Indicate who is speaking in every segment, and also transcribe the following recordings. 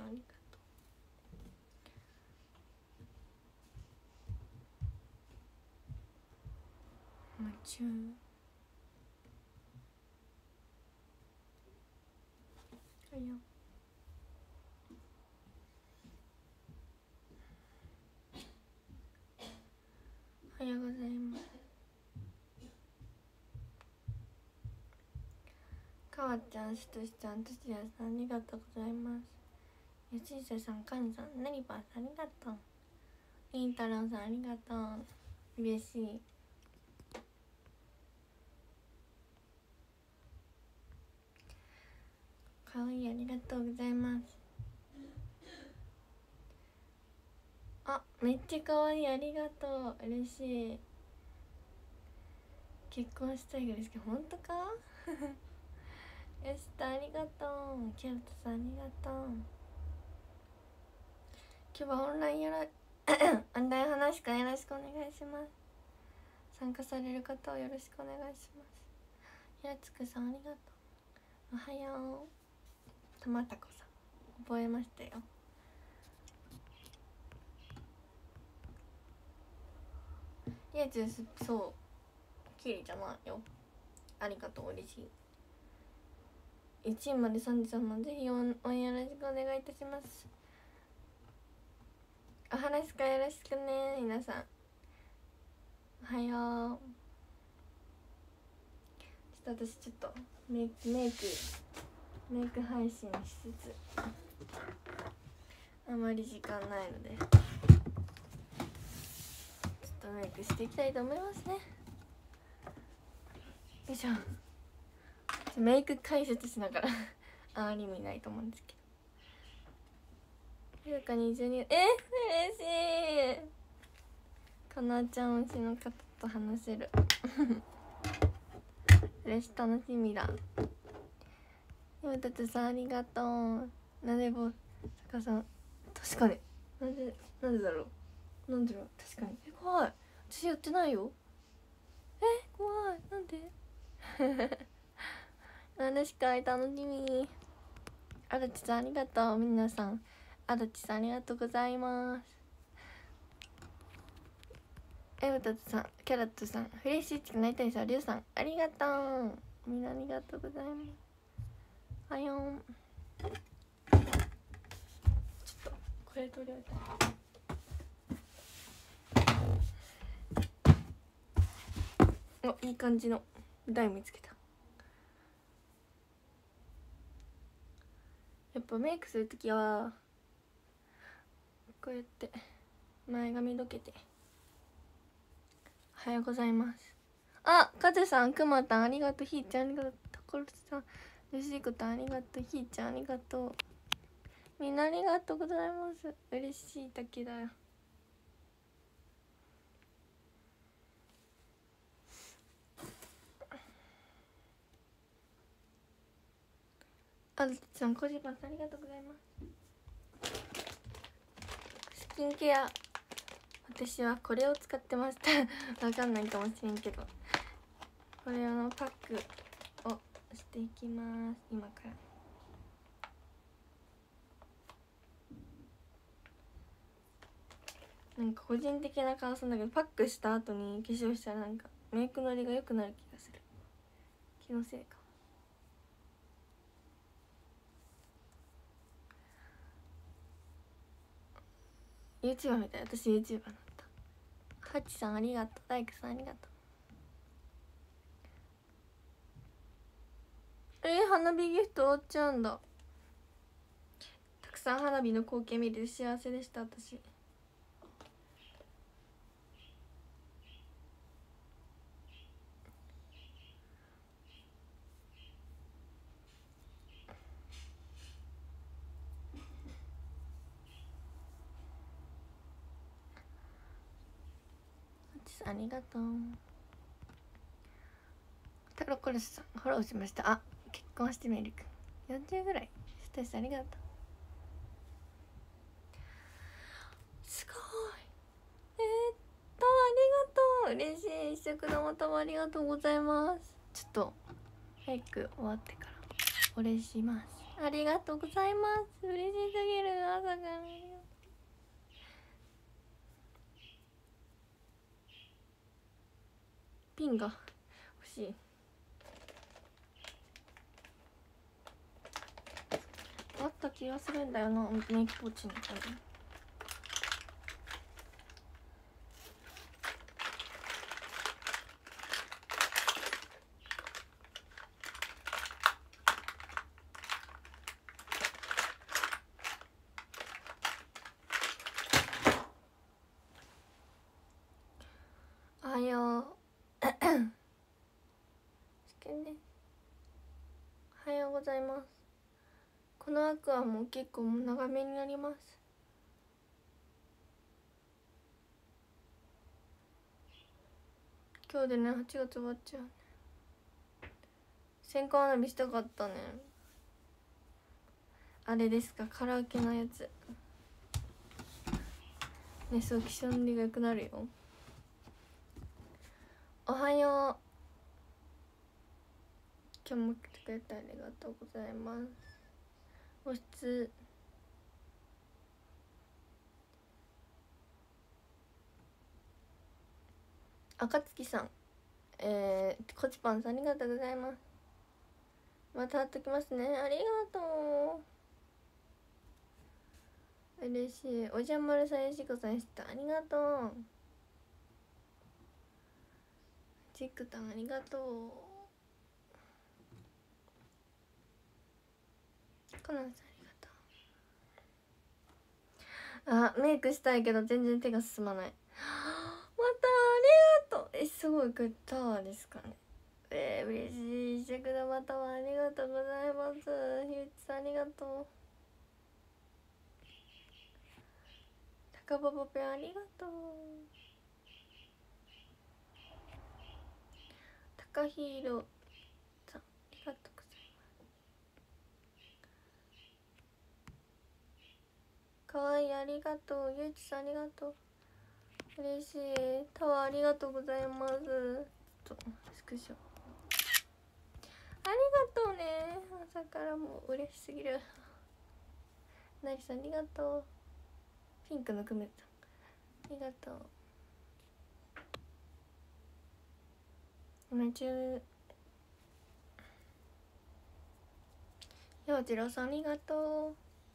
Speaker 1: ありがとう。夢中。はいよ。おはようございます。かわちゃん、しとしちゃん、としやさん、ありがとうございます。よしせさん、かんさん、なりばーさん、ありがとう。りんたろうさん、ありがとう。嬉しい。かわいい、ありがとうございます。あ、めっちゃかわいい、ありがとう。嬉しい。結婚したいぐらいですけど、本当かよしと、ありがとう。キャロットさん、ありがとう。今日はオンラインオンライン話かよろしくお願いします。参加される方をよろしくお願いします。ひらつくさん、ありがとう。おはよう。たまたこさん、覚えましたよ。いや、そう、キリじゃないよ。ありがとう、嬉しい。1位まで33までぜひ応援よろしくお願いいたします。お話かよろしくね、皆さん。おはよう。私ちょっとメイク配信しつつあまり時間ないのでちょっとメイクしていきたいと思いますね。よいしょ。メイク解説しながらあまり意味ないと思うんですけど。はるか22、嬉しい。かなちゃん推しの方と話せる嬉しい、楽しみだ。よたつさん、ありがとう。なでぼさかさん、確かになんでだろう、なんでだろう、確かに。怖い、私やってないよ。怖い、なんでなんでしかい、楽しみ。あだちさん、ありがとう。皆さん、あだちさん、ありがとうございます。うたつさん、キャラットさん、フレッシュチキンなりたいさん、りゅうさん、ありがとう。みんなありがとうございます。はよん。ちょっとこれ取り上げた。お、いい感じの台見つけた。やっぱメイクするときはこうやって前髪どけて。おはようございます。あ、かずさん、くまたん、ありがとう。ひーちゃん、ありがとう。たころさん、よしいことありがとう。ひーちゃん、ありがとう。みんなありがとうございます。嬉しいだけだよ。あずちゃん、コジパンさん、ありがとうございます。スキンケア、私はこれを使ってましたわかんないかもしれんけど、これのパックをしていきます。今からなんか個人的な感想だけど、パックした後に化粧したらなんかメイクのりが良くなる気がする。気のせいか。YouTuber みたい。私 YouTuber になった。ハチさん、ありがとう。大工さん、ありがとう。花火ギフト終わっちゃうんだ。たくさん花火の光景見れて幸せでした。私ありがとう。タロコルスさん、フォローしました。あ、結婚してみるくん40ぐらい。ステスありがとう。すごい。ありがとう。嬉しい。一食のまたもありがとうございます。ちょっと早く終わってからお礼します。 ありがとうございます。嬉しすぎる。朝からありがとう。ピンが欲しい。あった気がするんだよな、メイクポーチの中に。おはよう。おはようございます。この枠はもう結構長めになります。今日でね、8月終わっちゃうね。線香花火したかったね。あれですか、カラオケのやつね。そう、気象のが良くなるよ。おはよう。今日も来てくれてありがとうございます。お質赤月さん、コチパンさんありがとうございます。また貼っときますね。ありがとう。嬉しい。おじゃまるさん、よしこさんした。ありがとう。チックタンありがとう。コナンさんありがとう。あ、メイクしたいけど全然手が進まない。またありがとう。すごいグッタワーですかね。嬉しい。してくだまたはありがとうございます。ひゅうちさんありがとう。高パパペンありがとう。高ヒーローさんありがとうございます。かわいい、ありがとう。ゆうちさんありがとう。嬉しい。タワーありがとうございます。ちょっとスクショありがとうね。朝からもう嬉しすぎる。なぎさんありがとう。ピンクのクメさんありがとう。夢中。陽次郎さんありがとう。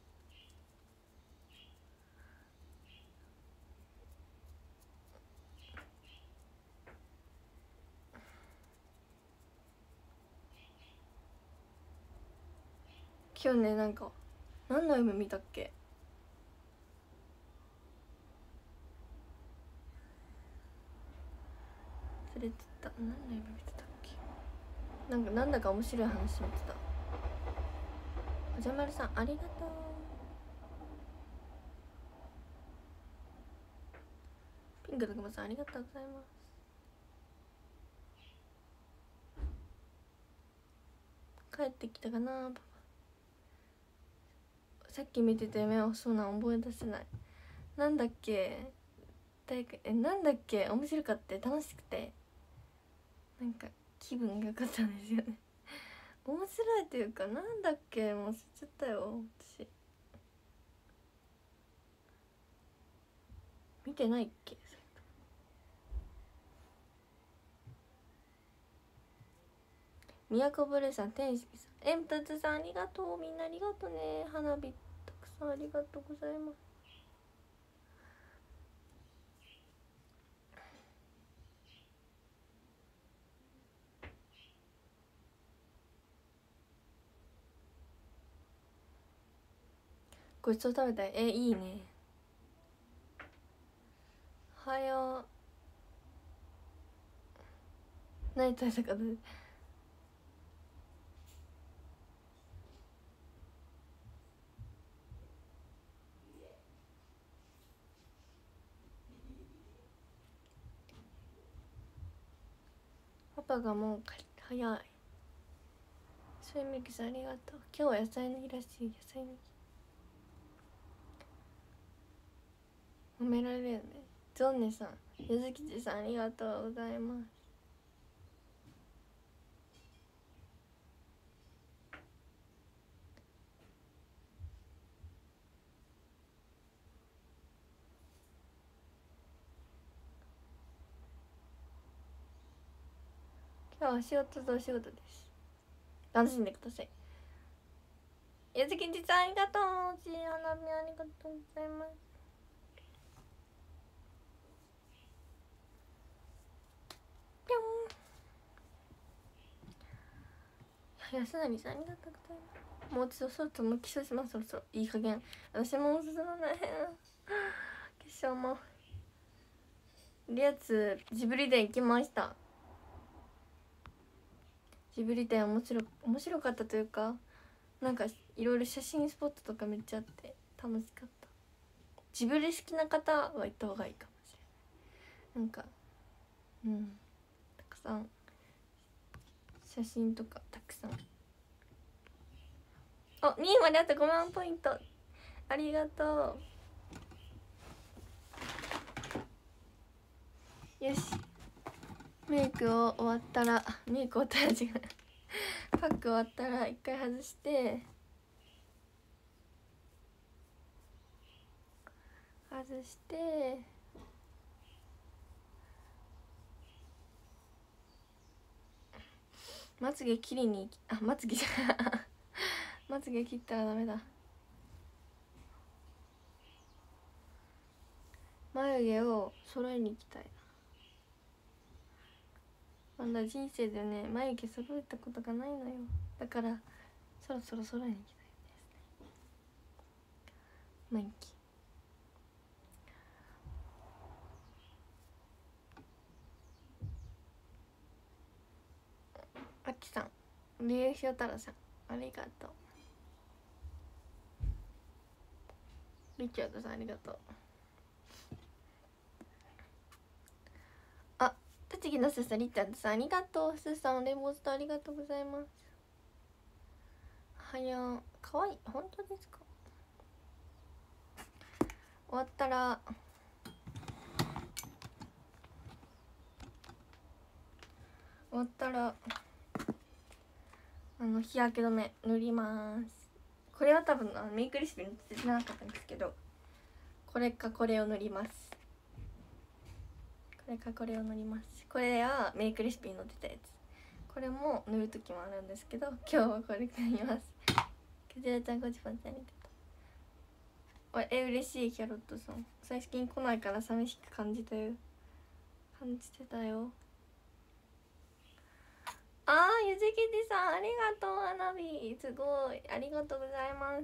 Speaker 1: 今日ね、なんか何の夢見たっけ。忘れてた。何の夢見てたっけ。なんだか面白い話見てた。おじゃまるさんありがとう。ピンクのくまさんありがとうございます。帰ってきたかなパパ。さっき見てた夢はそうなん覚え出せない。なんだっけなんだっけ。面白かった楽しくてなんか気分が良かったんですよね面白いというかなんだっけもう忘れちゃったよ私。見てないっけ。宮古ブルーさん、天使さん、煙突さんありがとう。みんなありがとうね。花火たくさんありがとうございます。ごちそう食べたい。いいね。おはよう。何食べたかパパがもう早い。そういうミキさんありがとう。今日は野菜の日らしい。野菜の日褒められるよね。ゾンネさん、ゆずきちさんありがとうございます。 今日は仕事とお仕事です。楽しんでください。ゆずきんじさんありがとう。ちい花火ありがとうございます。ぴょん。安成さんありがとうございます。もう一度そろそろ起床します。そろそろいい加減私も進まない化粧もリアツジブリ展行きました。ジブリ展面白かったというか、なんかいろいろ写真スポットとかめっちゃあって楽しかった。ジブリ好きな方は行った方がいいかもしれない。なんかたくさん写真とかたくさん。お、2位まであと5万ポイントありがとう。よし、メイクを終わったら違うパック終わったら一回外してまつげ切りにまつげじゃまつげ切ったらダメだ。眉毛を揃えに行きたいな。まだ人生でね眉毛揃えたことがないのよ。だからそろそろ揃えに行きたいですね。眉毛あきさん、りゅうひょうたろさんありがとう。リチャードさんありがとう。あ、栃木のすさリチャードさんありがとう。すさんレモンスターありがとうございます。はやん、かわいい。本当ですか。終わったら日焼け止め塗ります。これは多分メイクレシピに載ってなかったんですけど、これかこれを塗ります。これはメイクレシピに載ってたやつ。これも塗る時もあるんですけど、今日はこれ塗ります。くじらちゃんこちぱんちゃんありがとう。嬉しい。キャロットさん最近来ないから寂しく感じてたよ。ゆずきじさんありがとう。花火すごいありがとうございます。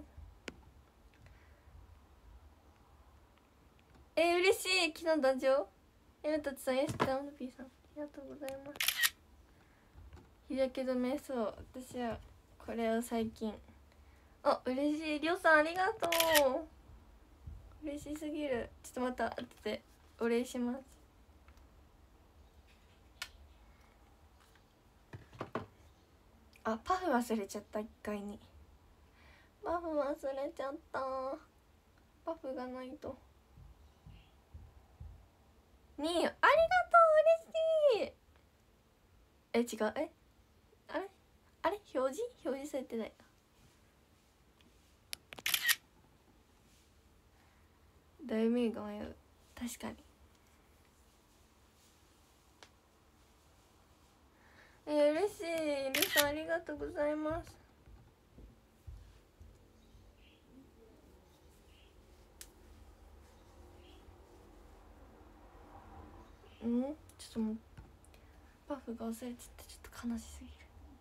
Speaker 1: 嬉しい。昨日誕生たちさん、やすたんのぴーさんありがとうございます。日焼け止め、そう私はこれを最近。嬉しい。りょうさんありがとう。嬉しすぎる。ちょっとまた後でお礼します。パフ忘れちゃった。1階にパフ忘れちゃった。パフがないと。2位ありがとう。嬉しい。違う。あれ表示されてない。大名が迷う。確かに。嬉しい。りゅうさんありがとうございます。ちょっともうパフが忘れちゃってちょっと悲しすぎ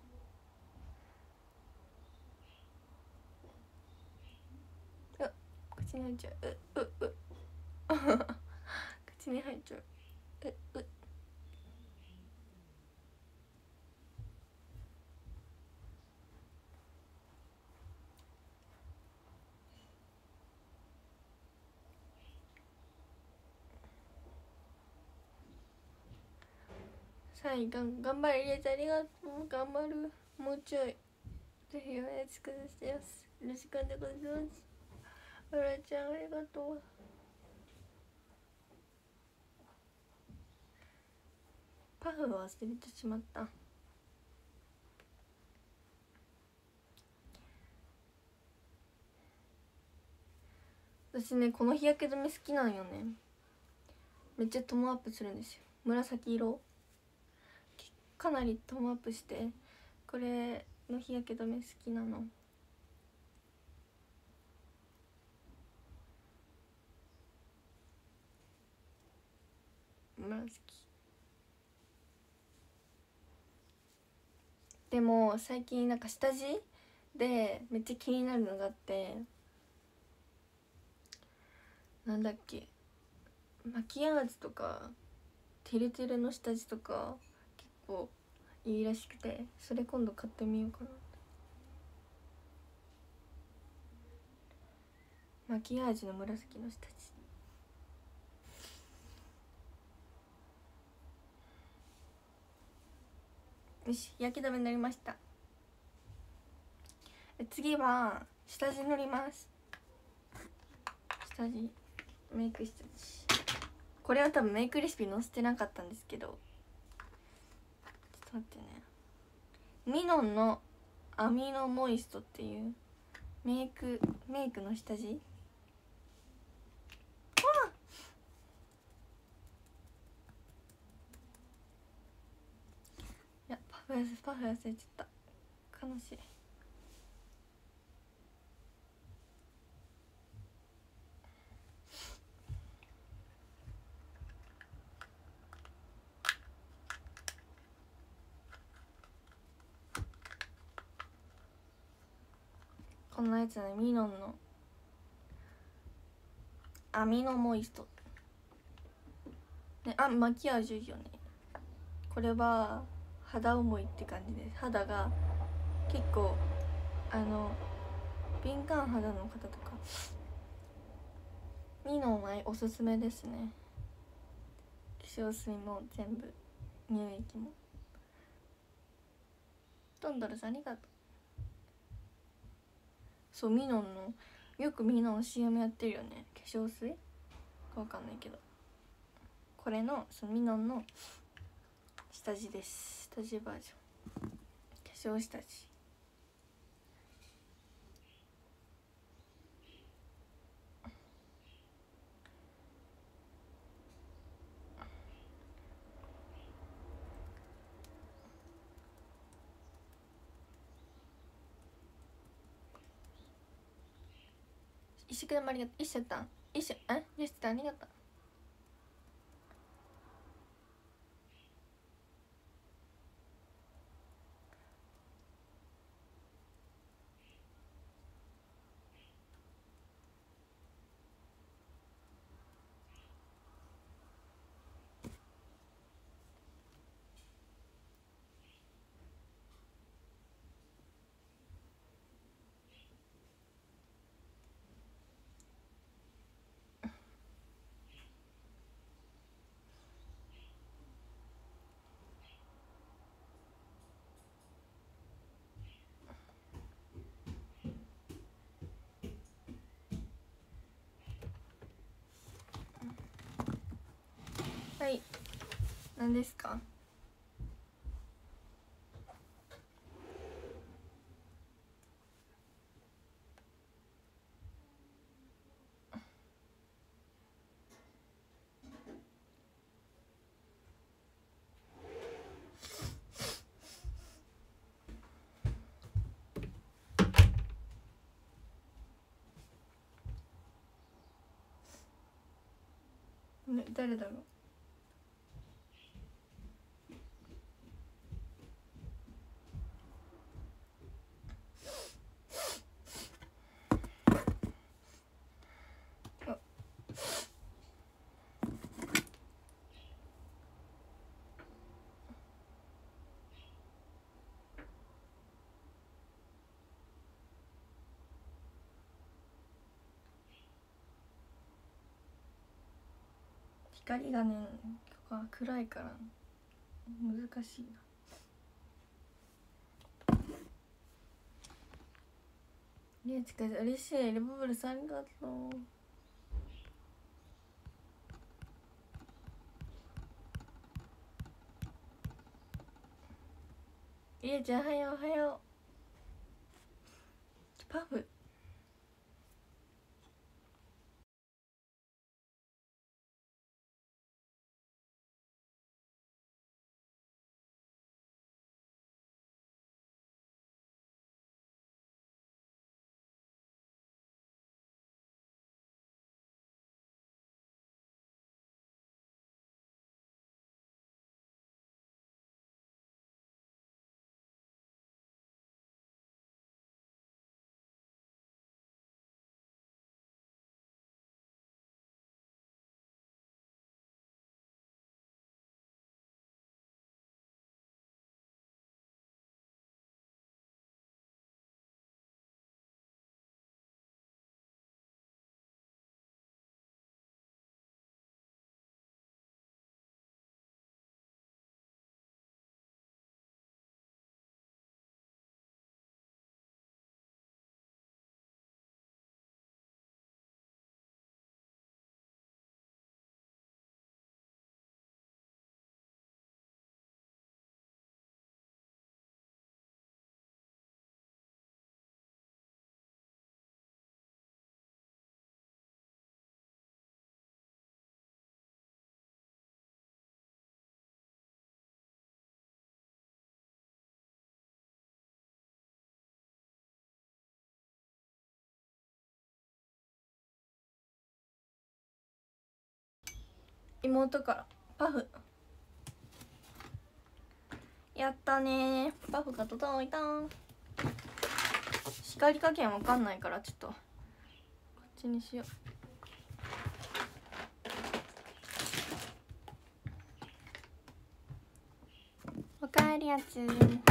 Speaker 1: る。口に入っちゃう。口に入っちゃう。頑張れりえちゃんありがとう。頑張る。もうちょいぜひおやすください。よろしくお願いします。あらちゃんありがとう。パフを忘れてしまった。私ねこの日焼け止め好きなんよね。めっちゃトーンアップするんですよ。紫色かなりトーンアップして、これの日焼け止め好きなの。紫でも最近なんか下地でめっちゃ気になるのがあって、なんだっけ、マキアージュとかてるてるの下地とか結構いいらしくて、それ今度買ってみようかな。マキアージュの紫の下地。よし、焼き止めになりました。次は下地塗ります。下地、メイク下地、これは多分メイクレシピ載せてなかったんですけど、ちょっと待ってね。ミノンのアミノモイストっていうメイクの下地。いや、パフ忘れちゃった、悲しい。このやつね、ミノンのアミノモイストね。マキアージュいいよね。これは肌思いって感じです。肌が結構敏感肌の方とかミノンはおすすめですね。化粧水も全部、乳液も。トンドルさんありがとう。そう、ミノンの、よくミノン CM やってるよね。化粧水かわかんないけど、これのそのミノンの下地です。下地バージョン、化粧下地。一緒くでもありがとう。一緒たん一緒よしたんありがとう。はい、何ですか？ね、誰だろう。光がね、暗いから難しいな。リエチカ嬉しい。レボブルさんありがとう。リエちゃんおはようおはよう。パフ妹からパフやったね。パフが届いた。光加減わかんないからちょっとこっちにしよう。おかえりやつ。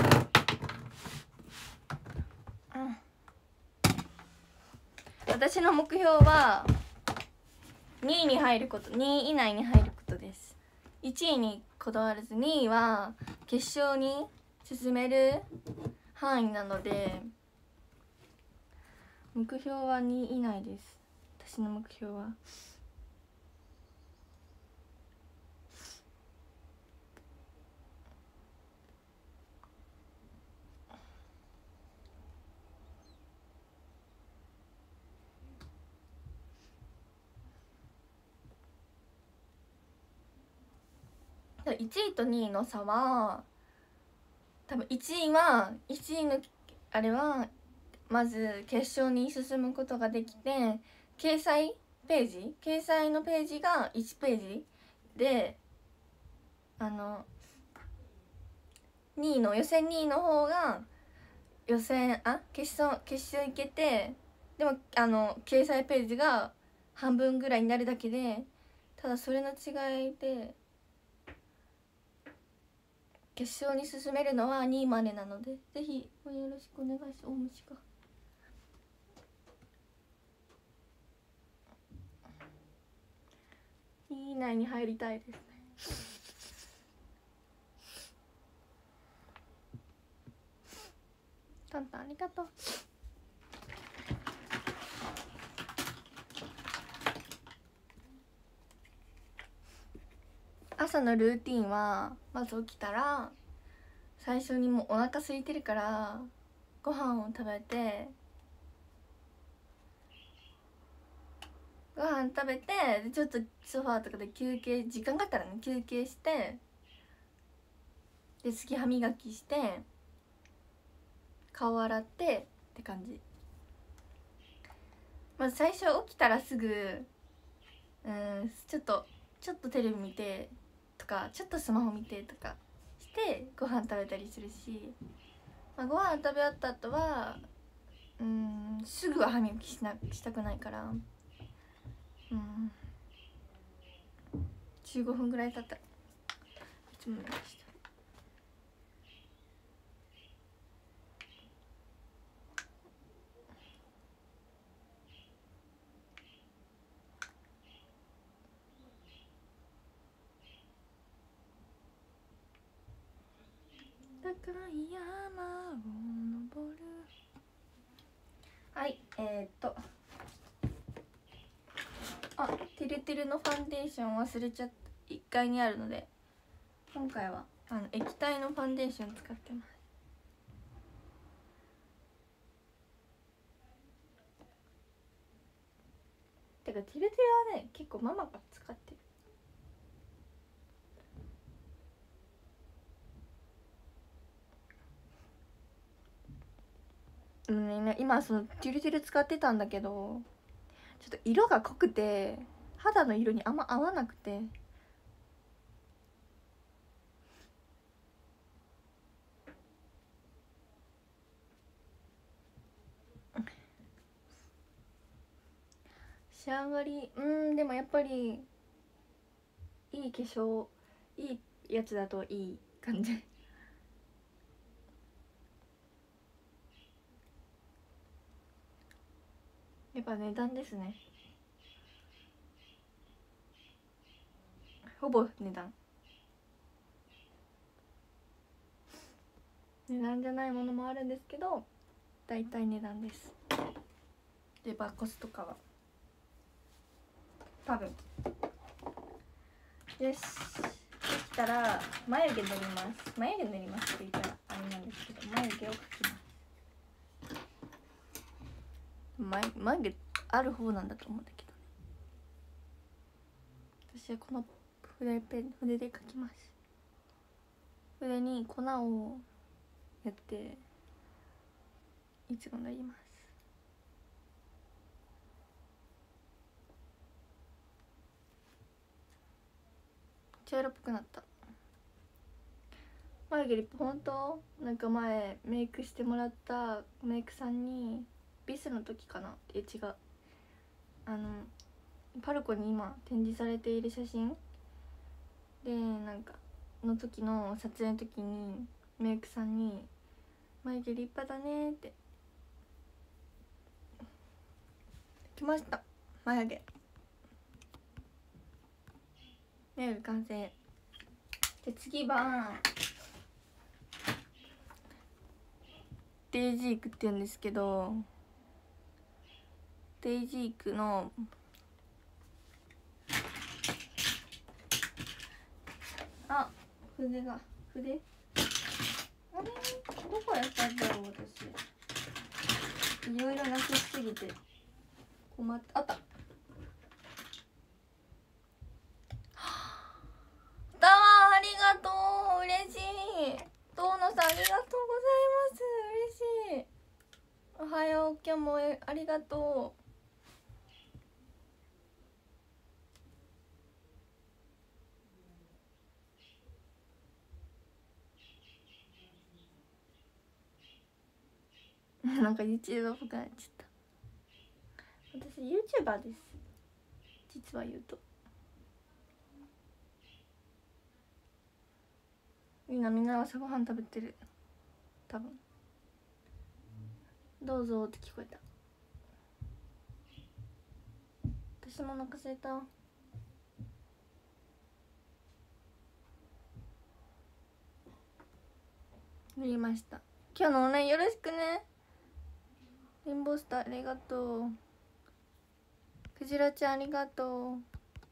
Speaker 1: 私の目標は2位に入ること、2位以内に入ることです。1位にこだわらず2位は決勝に進める範囲なので、目標は2位以内です。私の目標は。1位と2位の差は多分1位のあれはまず決勝に進むことができて、掲載のページが1ページで、2位の予選2位の方が決勝行けて、でも掲載ページが半分ぐらいになるだけで、ただそれの違いで決勝に進めるのは2位までなので、ぜひよろしくお願いします。大虫が2位以内に入りたいですね。タンタンありがとう。朝のルーティンはまず起きたら最初にもうお腹空いてるからご飯を食べて、ちょっとソファーとかで休憩、時間があったらね休憩して、で次歯磨きして顔洗ってって感じ。まず最初起きたらすぐちょっとテレビ見てとか、ちょっとスマホ見てとかしてご飯食べたりするし、ご飯食べ終わった後はすぐは歯磨きしたくないから、15分ぐらい経ったらいつものした。高い山を登る。はい、てるてるのファンデーション忘れちゃった。1階にあるので今回は液体のファンデーション使ってます。てかてるてるはね結構ママが使ってる。今そのティルティル使ってたんだけど、ちょっと色が濃くて肌の色にあんま合わなくて、仕上がりでもやっぱりいい化粧いいやつだといい感じ。やっぱ値段ですね。ほぼ値段じゃないものもあるんですけど、だいたい値段です。でバコスとかは多分よし。できたら眉毛塗ります。眉毛塗りますって言ったらあれなんですけど、眉毛を描きます。眉毛ある方なんだと思うんだけどね。私はこの筆で描きます。筆に粉をやっていつも塗ります。 茶色っぽくなった。眉毛リップほんとなんか前メイクしてもらったメイクさんにビスの時かな、違う、パルコに今展示されている写真でなんかの時の撮影の時にメイクさんに「眉毛立派だね」って来ました。眉毛完成で、次はデイジークって言うんですけど、デイジークの筆があれどこやったんだろう私、いろいろなくしすぎて困った。あった。だわありがとう、嬉しい。遠野さんありがとうございます、嬉しい。おはよう、今日もありがとう。なんか YouTuber っぽくなっちゃった。私 YouTuber です、実は言うと。みんな朝ごはん食べてる多分。どうぞって聞こえた。私もお腹すいた。塗りました。今日のオンラインよろしくね。レインボースターありがとう。クジラちゃんありがとう。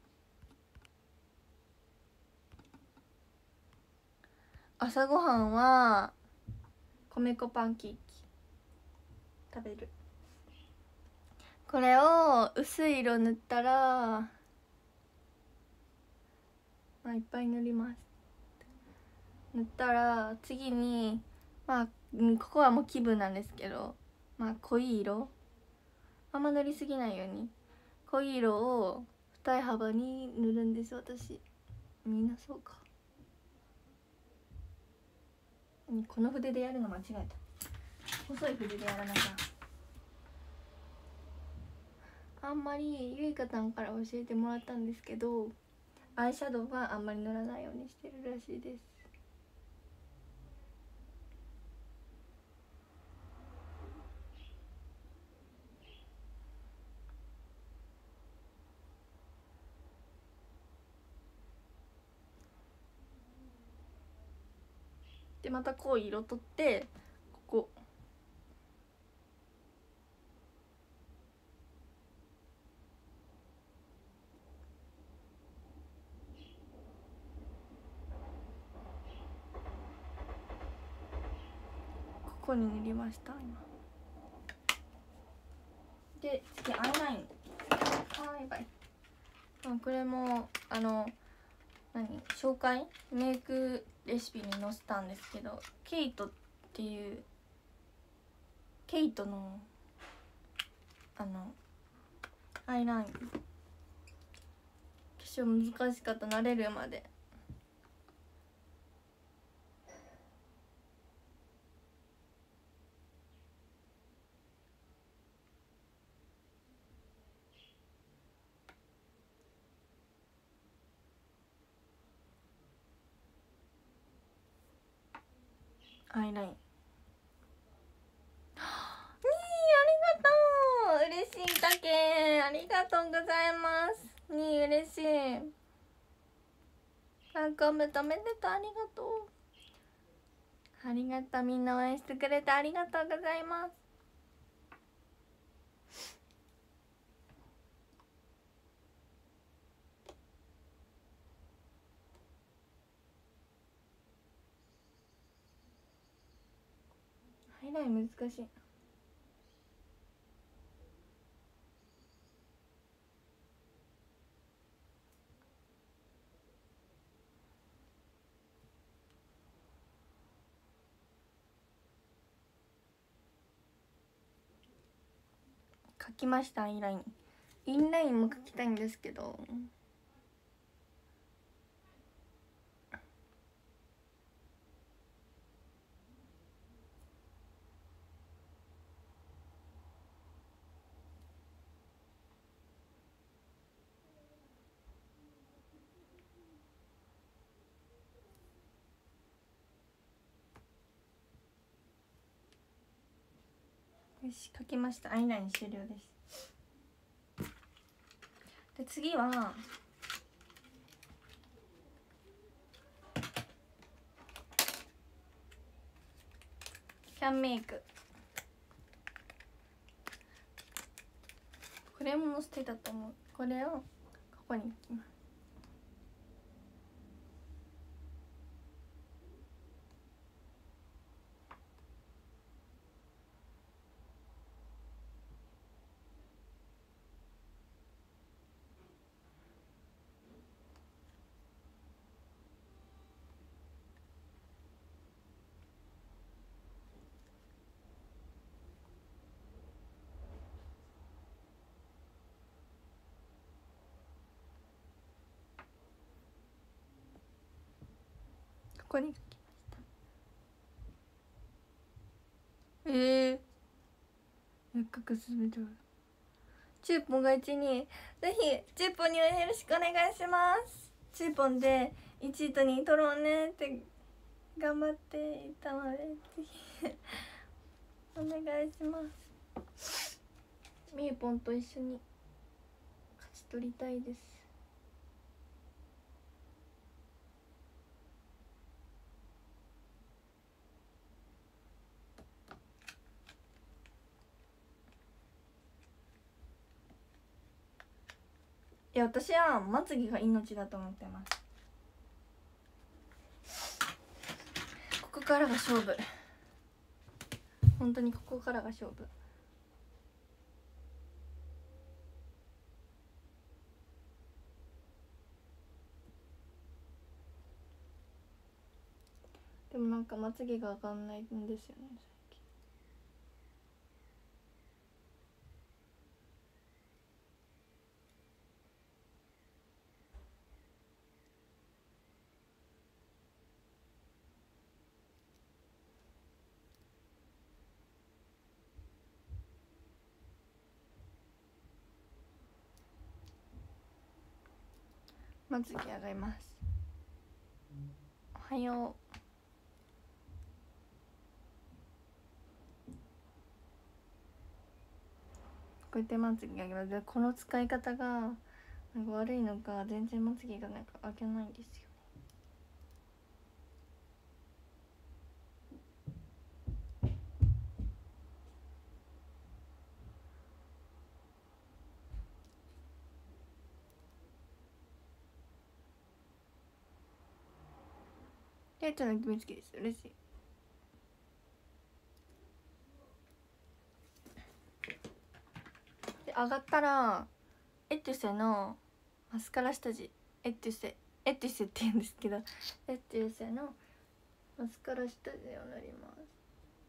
Speaker 1: 朝ごはんは米粉パンケーキ食べる。これを薄い色塗ったら、いっぱい塗ります。塗ったら次にここはもう気分なんですけど、濃い色、あんま塗りすぎないように濃い色を二重幅に塗るんです私。みんなそうか。この筆でやるの間違えた。細い筆でやらなきゃ。あんまりゆいかさんから教えてもらったんですけど、アイシャドウはあんまり塗らないようにしてるらしいです。でまた濃い色取ってここに塗りました今。で次アイライン。やばい。これも紹介メイクレシピに載せたんですけど、ケイトっていうケイトのアイライン、化粧難しかった、慣れるまで。アイラインありがとう、嬉しいだけ、ありがとうございます。嬉しい。コメントおめでとう、ありがとう。ありがとう、みんな応援してくれてありがとうございます。アイライン難しい。描きました。アイライン、インラインも描きたいんですけど、 よし、書きました。アイライン終了です。で次はキャンメイク。これも捨てたと思う。これをここに置きます。ここに書きました。せっかく進めてる。チューポンが1にぜひチューポンにはよろしくお願いします。チューポンで1位と2位取ろうねって頑張っていたのでぜひお願いします。みゆぽんと一緒に勝ち取りたいです。いや、私はまつげが命だと思ってます。ここからが勝負。本当にここからが勝負。でもなんかまつげが上がんないんですよね、最近。まつげ上がります。おはよう。こうやってまつげ上げます。この使い方がなんか悪いのか、全然まつげがなんか上げないんですよね。やちゃんの決めつけです。嬉しい。で上がったらエトゥセのマスカラ下地、エトゥセって言うんですけど、エトゥセのマスカラ下地を塗ります。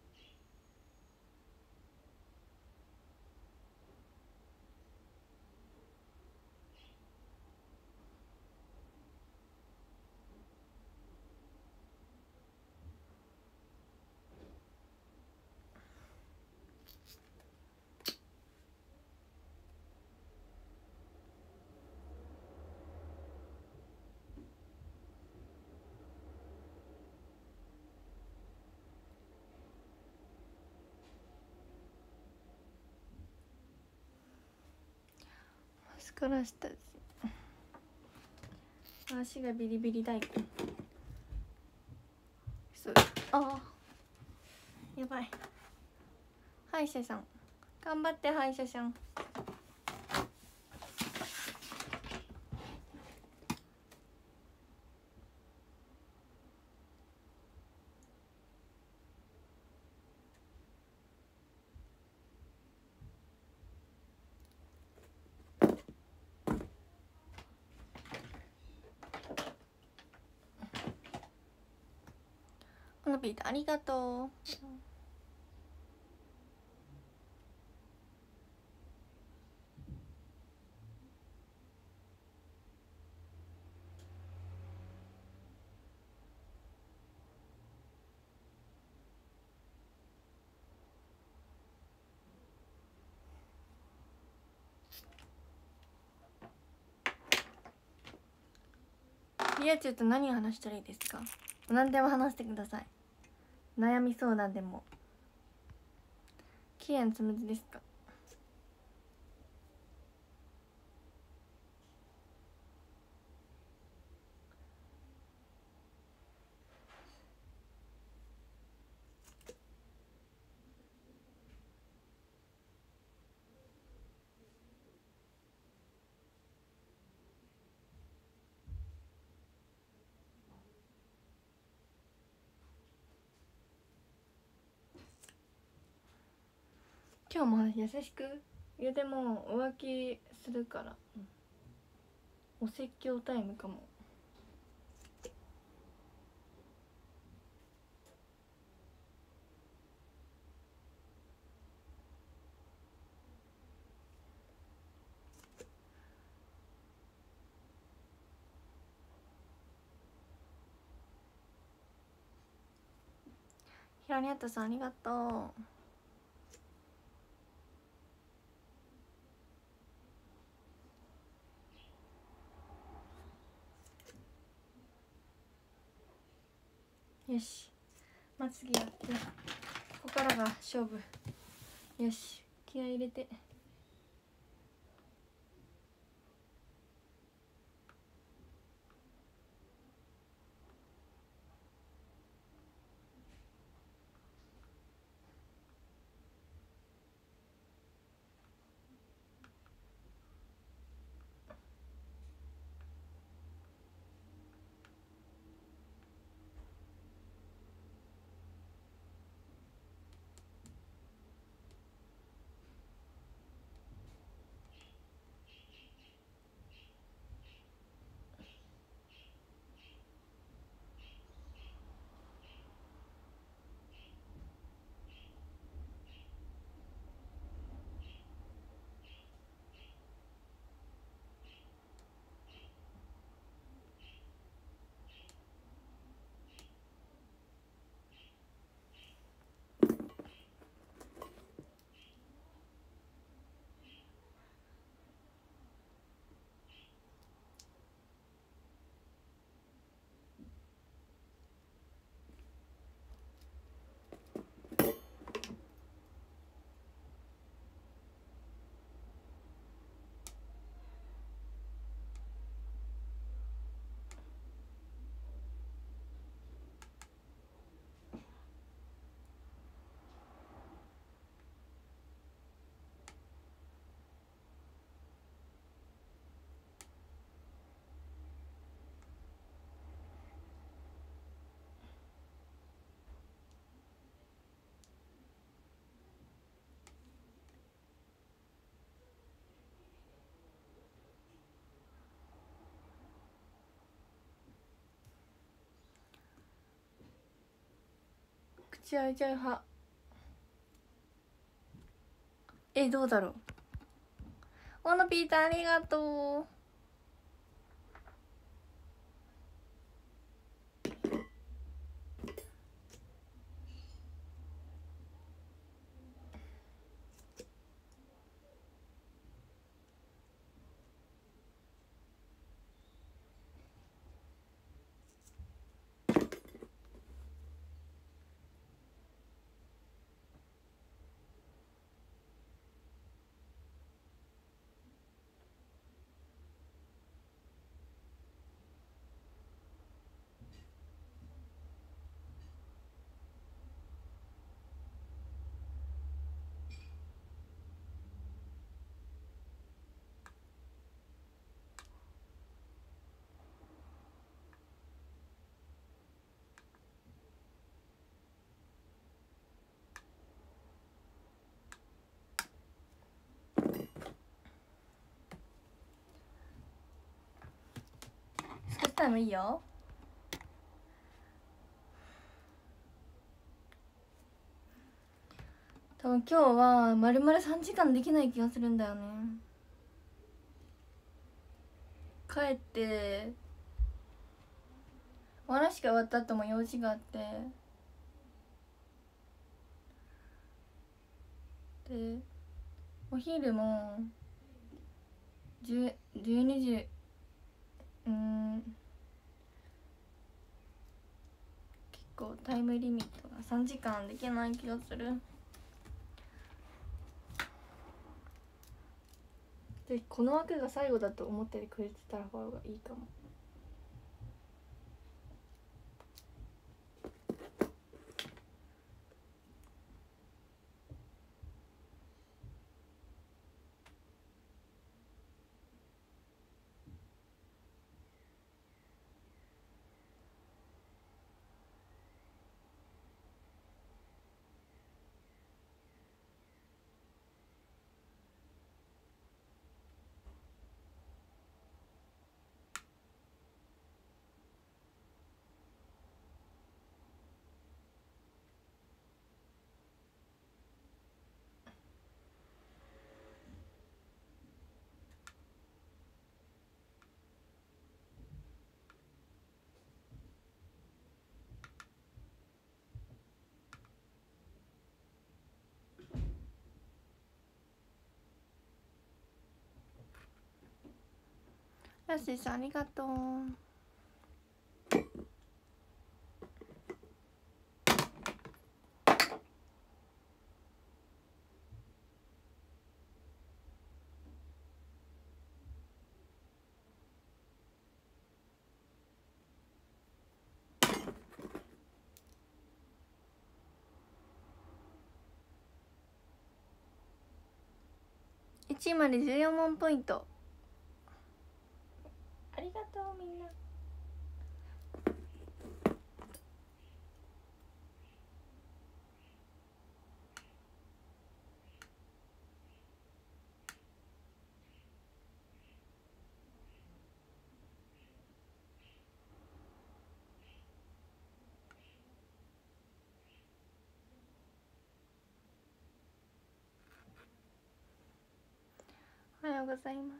Speaker 1: マスカラ下地。足がビリビリ大根。そう、ああやばい。歯医者さん頑張って。歯医者さんこのビートありがとう。リアチュウと何を話したらいいですか？何でも話してください。悩み相談でも期限つむじですか？今日も優しく言うても浮気するから、お説教タイムかも。ひろにあったさんありがとう。よし、まあ、次やってここからが勝負。よし、気合い入れて。口開いちゃう派。どうだろう。オノピーターありがとう。少しタイムいいよ。多分今日は丸々3時間できない気がするんだよね。帰ってお話が終わった後も用事があって、でお昼も12時、結構タイムリミットが3時間できない気がする。 でこの枠が最後だと思ってくれてた方がいいかも。やすしさんありがとう。1位まで14万ポイントありがとうみんな。おはようございます。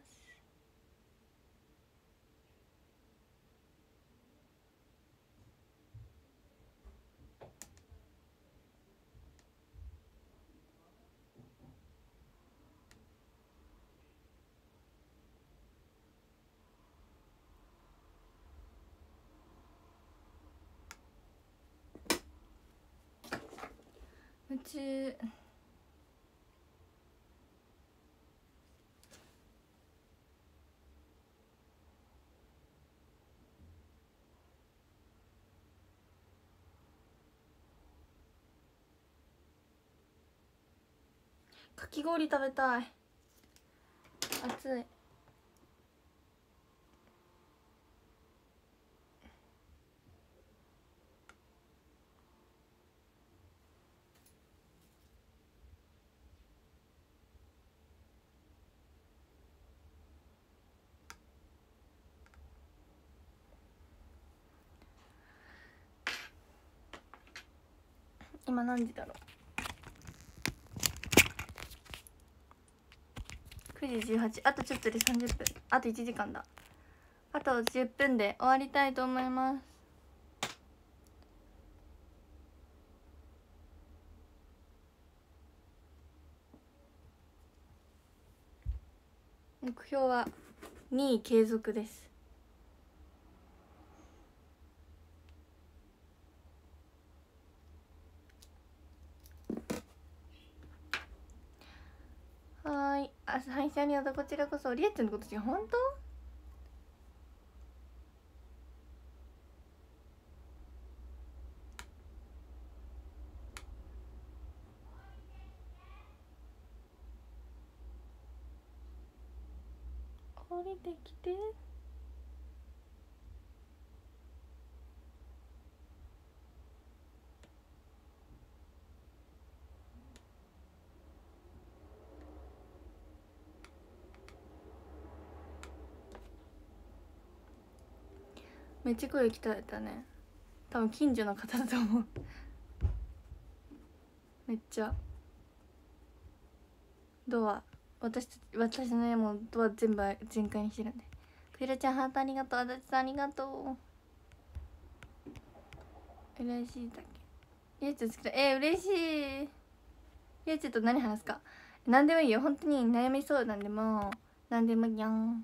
Speaker 1: 夢中。かき氷食べたい。暑い。今何時だろう。9時18。あとちょっとで30分。あと1時間だ。あと10分で終わりたいと思います。目標は2位継続です。はい。あ、配信ありがとう。こちらこそ。りえちゃんのこと違う。本当？降りてきて。めっちゃ声来たね。多分近所の方だと思う。めっちゃドア、私の家もドア全部全開にしてるんで。クイラちゃんハートありがとう。あだちさんありがとう。嬉しいだけ。ゆうちゃん好きだ。嬉しい。ゆうちゃんと何話すか。何でもいいよ。本当に悩み相談でも何でもいいやん。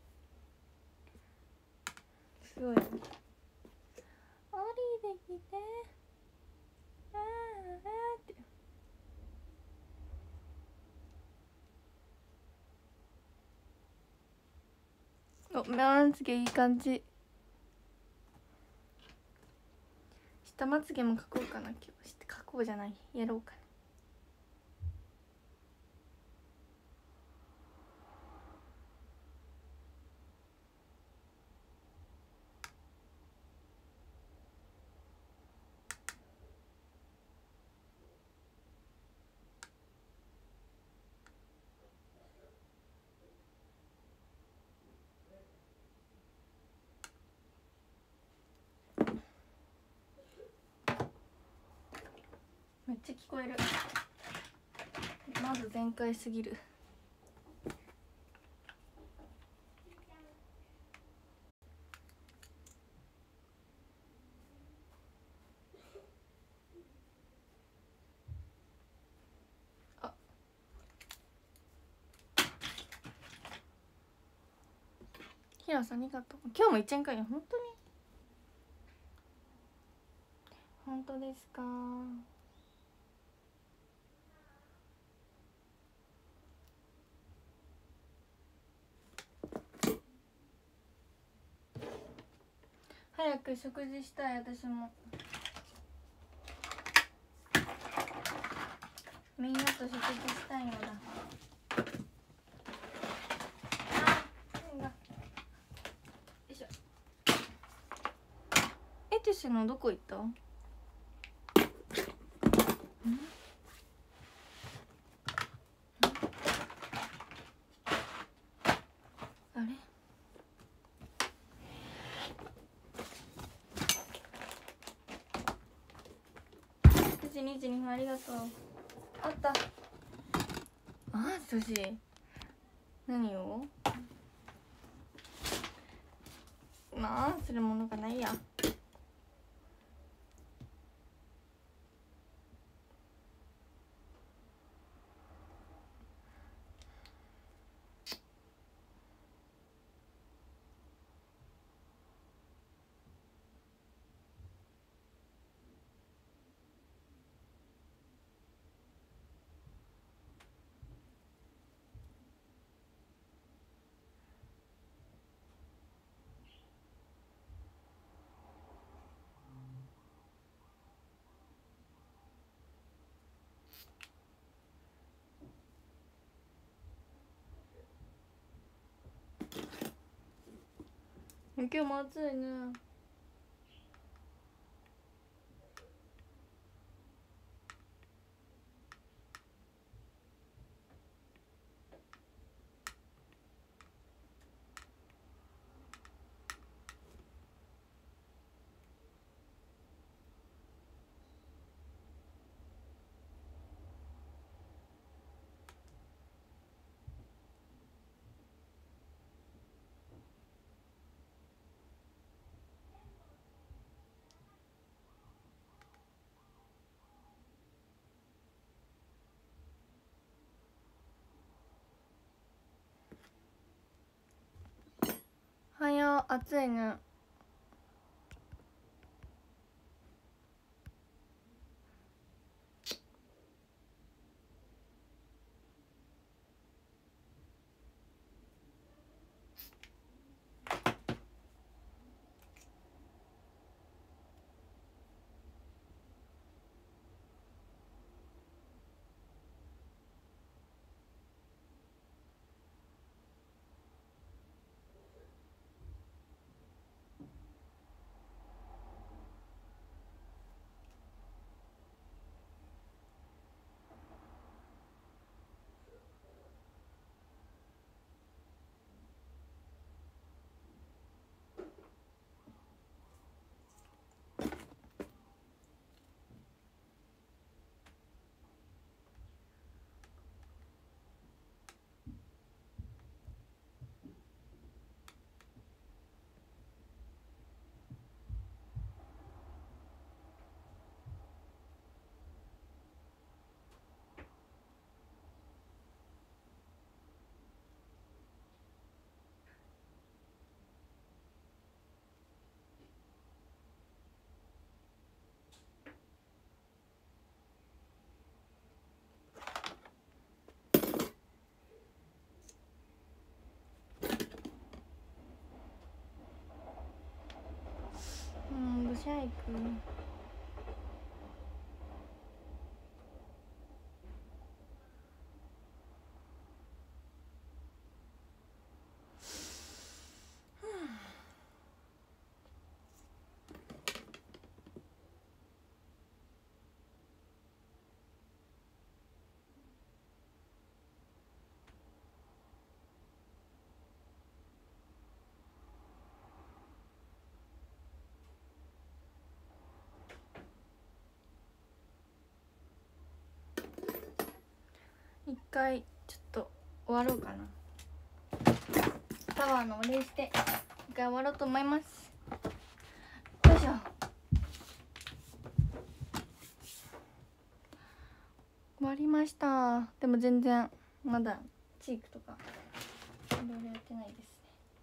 Speaker 1: すごい。降りてきて。あーって。あ、 お、まつげいい感じ。下まつげも描こうかな今日。描こうじゃない、やろうかな。めっちゃ聞こえる。まず全開すぎる。あ、ひらさんありがとう。今日も1円かよ。本当に本当ですか。早く食事したい。私もみんなと食事したいのだ。よいしょ。エティシのどこ行った？あれ？9時22分ありがとう。あった。あ、寿司。何を？まあするものがないや。今日も暑いね。はや、暑いね。 シャイク一回ちょっと終わろうかな。タワーのお礼して一回終わろうと思います。よいしょ。終わりました。でも全然まだチークとかいろいろやってないですね。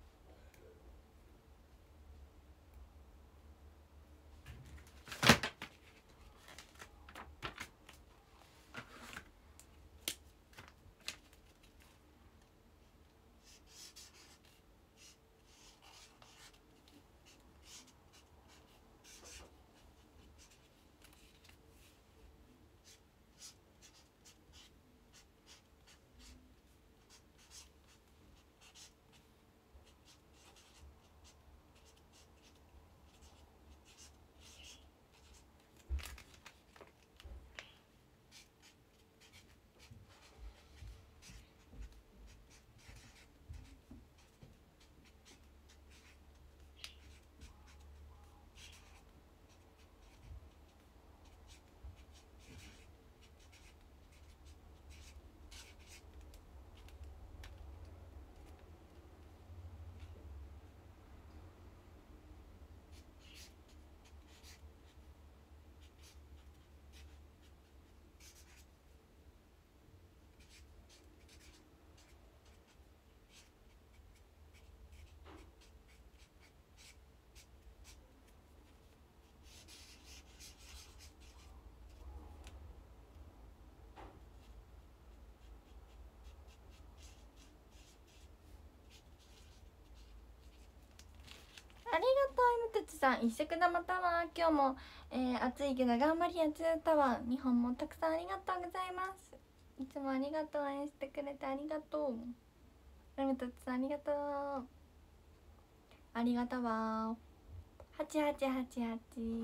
Speaker 1: ありがとう M たちさん。一色玉タワー今日も、暑いけど頑張りやつタワー2本もたくさんありがとうございます。いつもありがとう。応援してくれてありがとう。 M たちさんありがとう。ありがとうわー。8888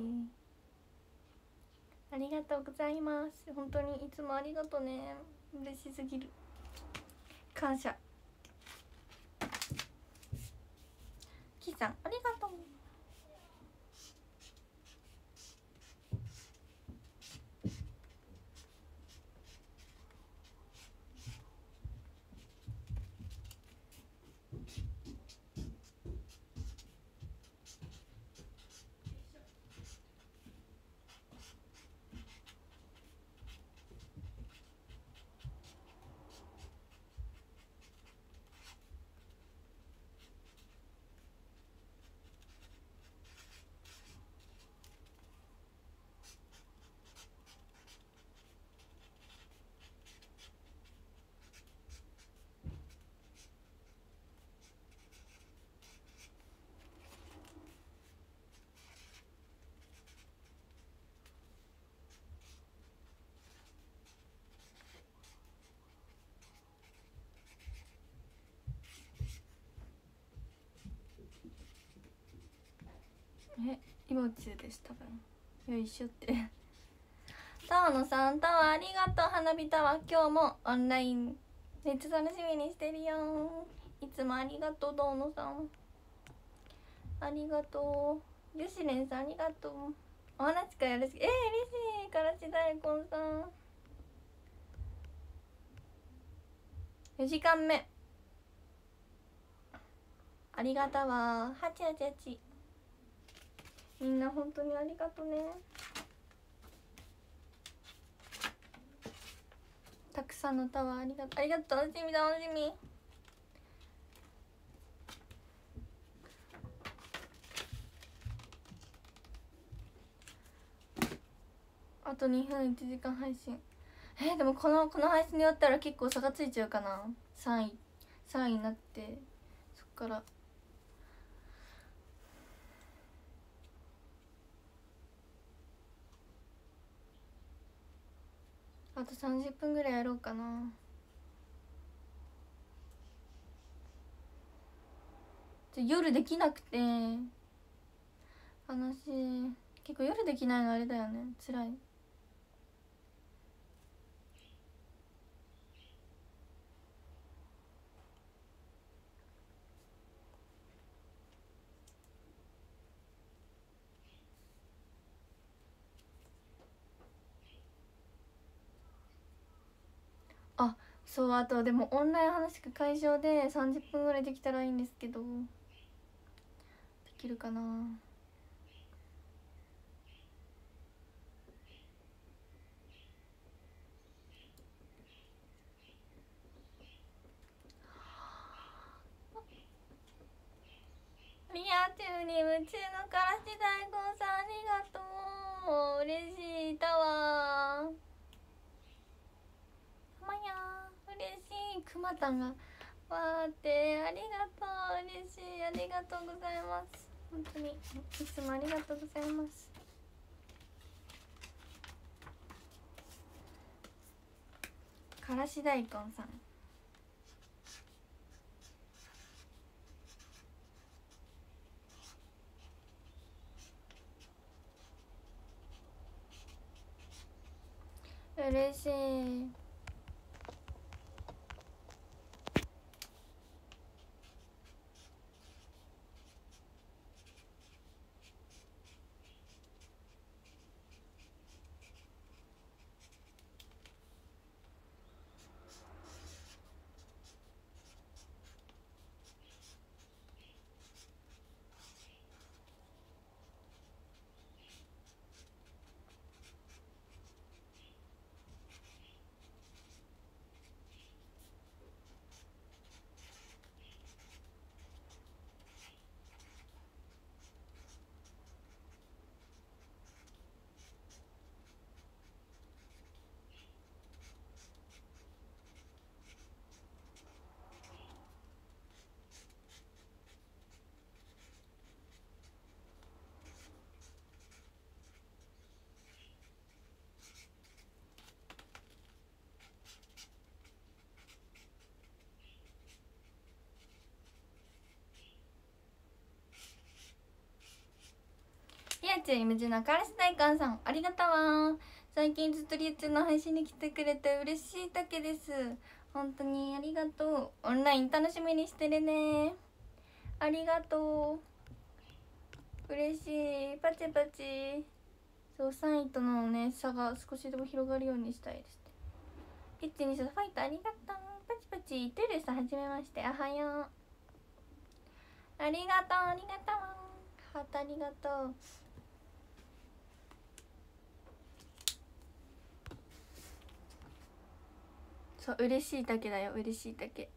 Speaker 1: ありがとうございます。本当にいつもありがとうね。嬉しすぎる。感謝。キーさんありがとう。今中です多分。よいしょってタワーのさん、タワーありがとう。花火タワー今日もオンラインめっちゃ楽しみにしてるよ。いつもありがとう。どうのさんありがとう。よしれんさんありがとう。お話かよろしく。嬉しい。からし大根さん4時間目ありがたわ。888みんな本当にありがとね。たくさんのタワーありがとう。ありがとう。楽しみ楽しみ。あと2分1時間配信。でもこの配信によったら結構差がついちゃうかな。3位になってそっからあと30分ぐらいやろうかな。夜できなくて悲しい。結構夜できないのあれだよね、辛い。あ、そう、あとでもオンライン話し会場で30分ぐらいできたらいいんですけど、できるかな。リア充に夢中のからし大根さん、ありがとう。嬉しいだわ。たまや嬉しい。くまたんがわーってありがとう。嬉しい、ありがとうございます。本当にいつもありがとうございます。からし大根さん、嬉しい。リア充に夢中のからし大根さん、ありがとうわ。最近ずっとリア充の配信に来てくれて嬉しいだけです。本当にありがとう。オンライン楽しみにしてるね。ありがとう、嬉しい。パチパチ。そう、3位とのね差が少しでも広がるようにしたいです。123ファイト、ありがとう。パチパチ。トゥルさんはじめまして、おはよう。ありがとう、ありがとう。ハートありがとう。そう、嬉しいだけだよ、嬉しいだけ。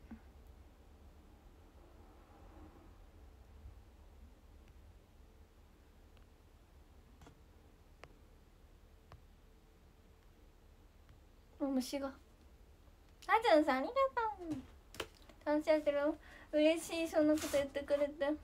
Speaker 1: 虫が。あじゅんさん、ありがとう。感謝する。嬉しい、そんなこと言ってくれて。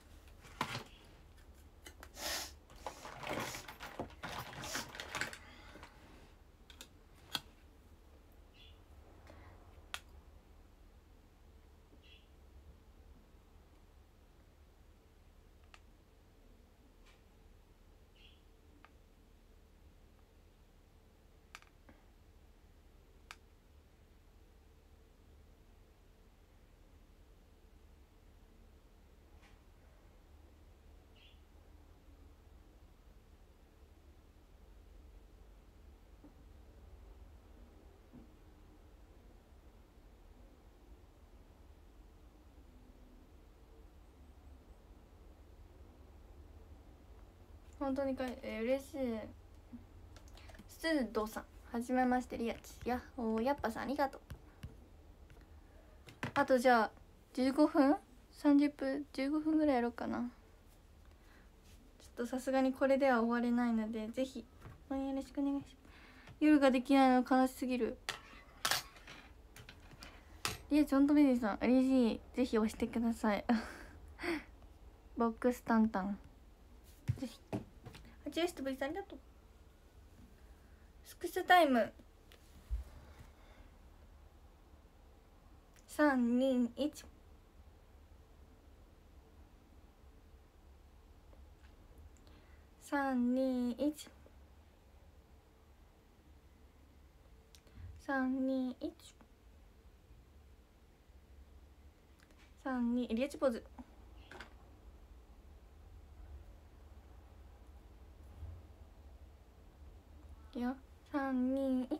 Speaker 1: 本当に嬉しい。スードさん、はじめまして。リアチやおやっぱさん、ありがとう。あとじゃあ15分30分15分ぐらいやろうかな。ちょっとさすがにこれでは終われないので、ぜひよろしくお願いします。夜ができないの悲しすぎる。リアチ、ほんとベリーさん嬉しい。ぜひ押してくださいボックスタンタン、ぜひ。はちよしとブリさん、ありがとう。スクショタイム 321。321。321。32リアチポーズ。いくよ。321。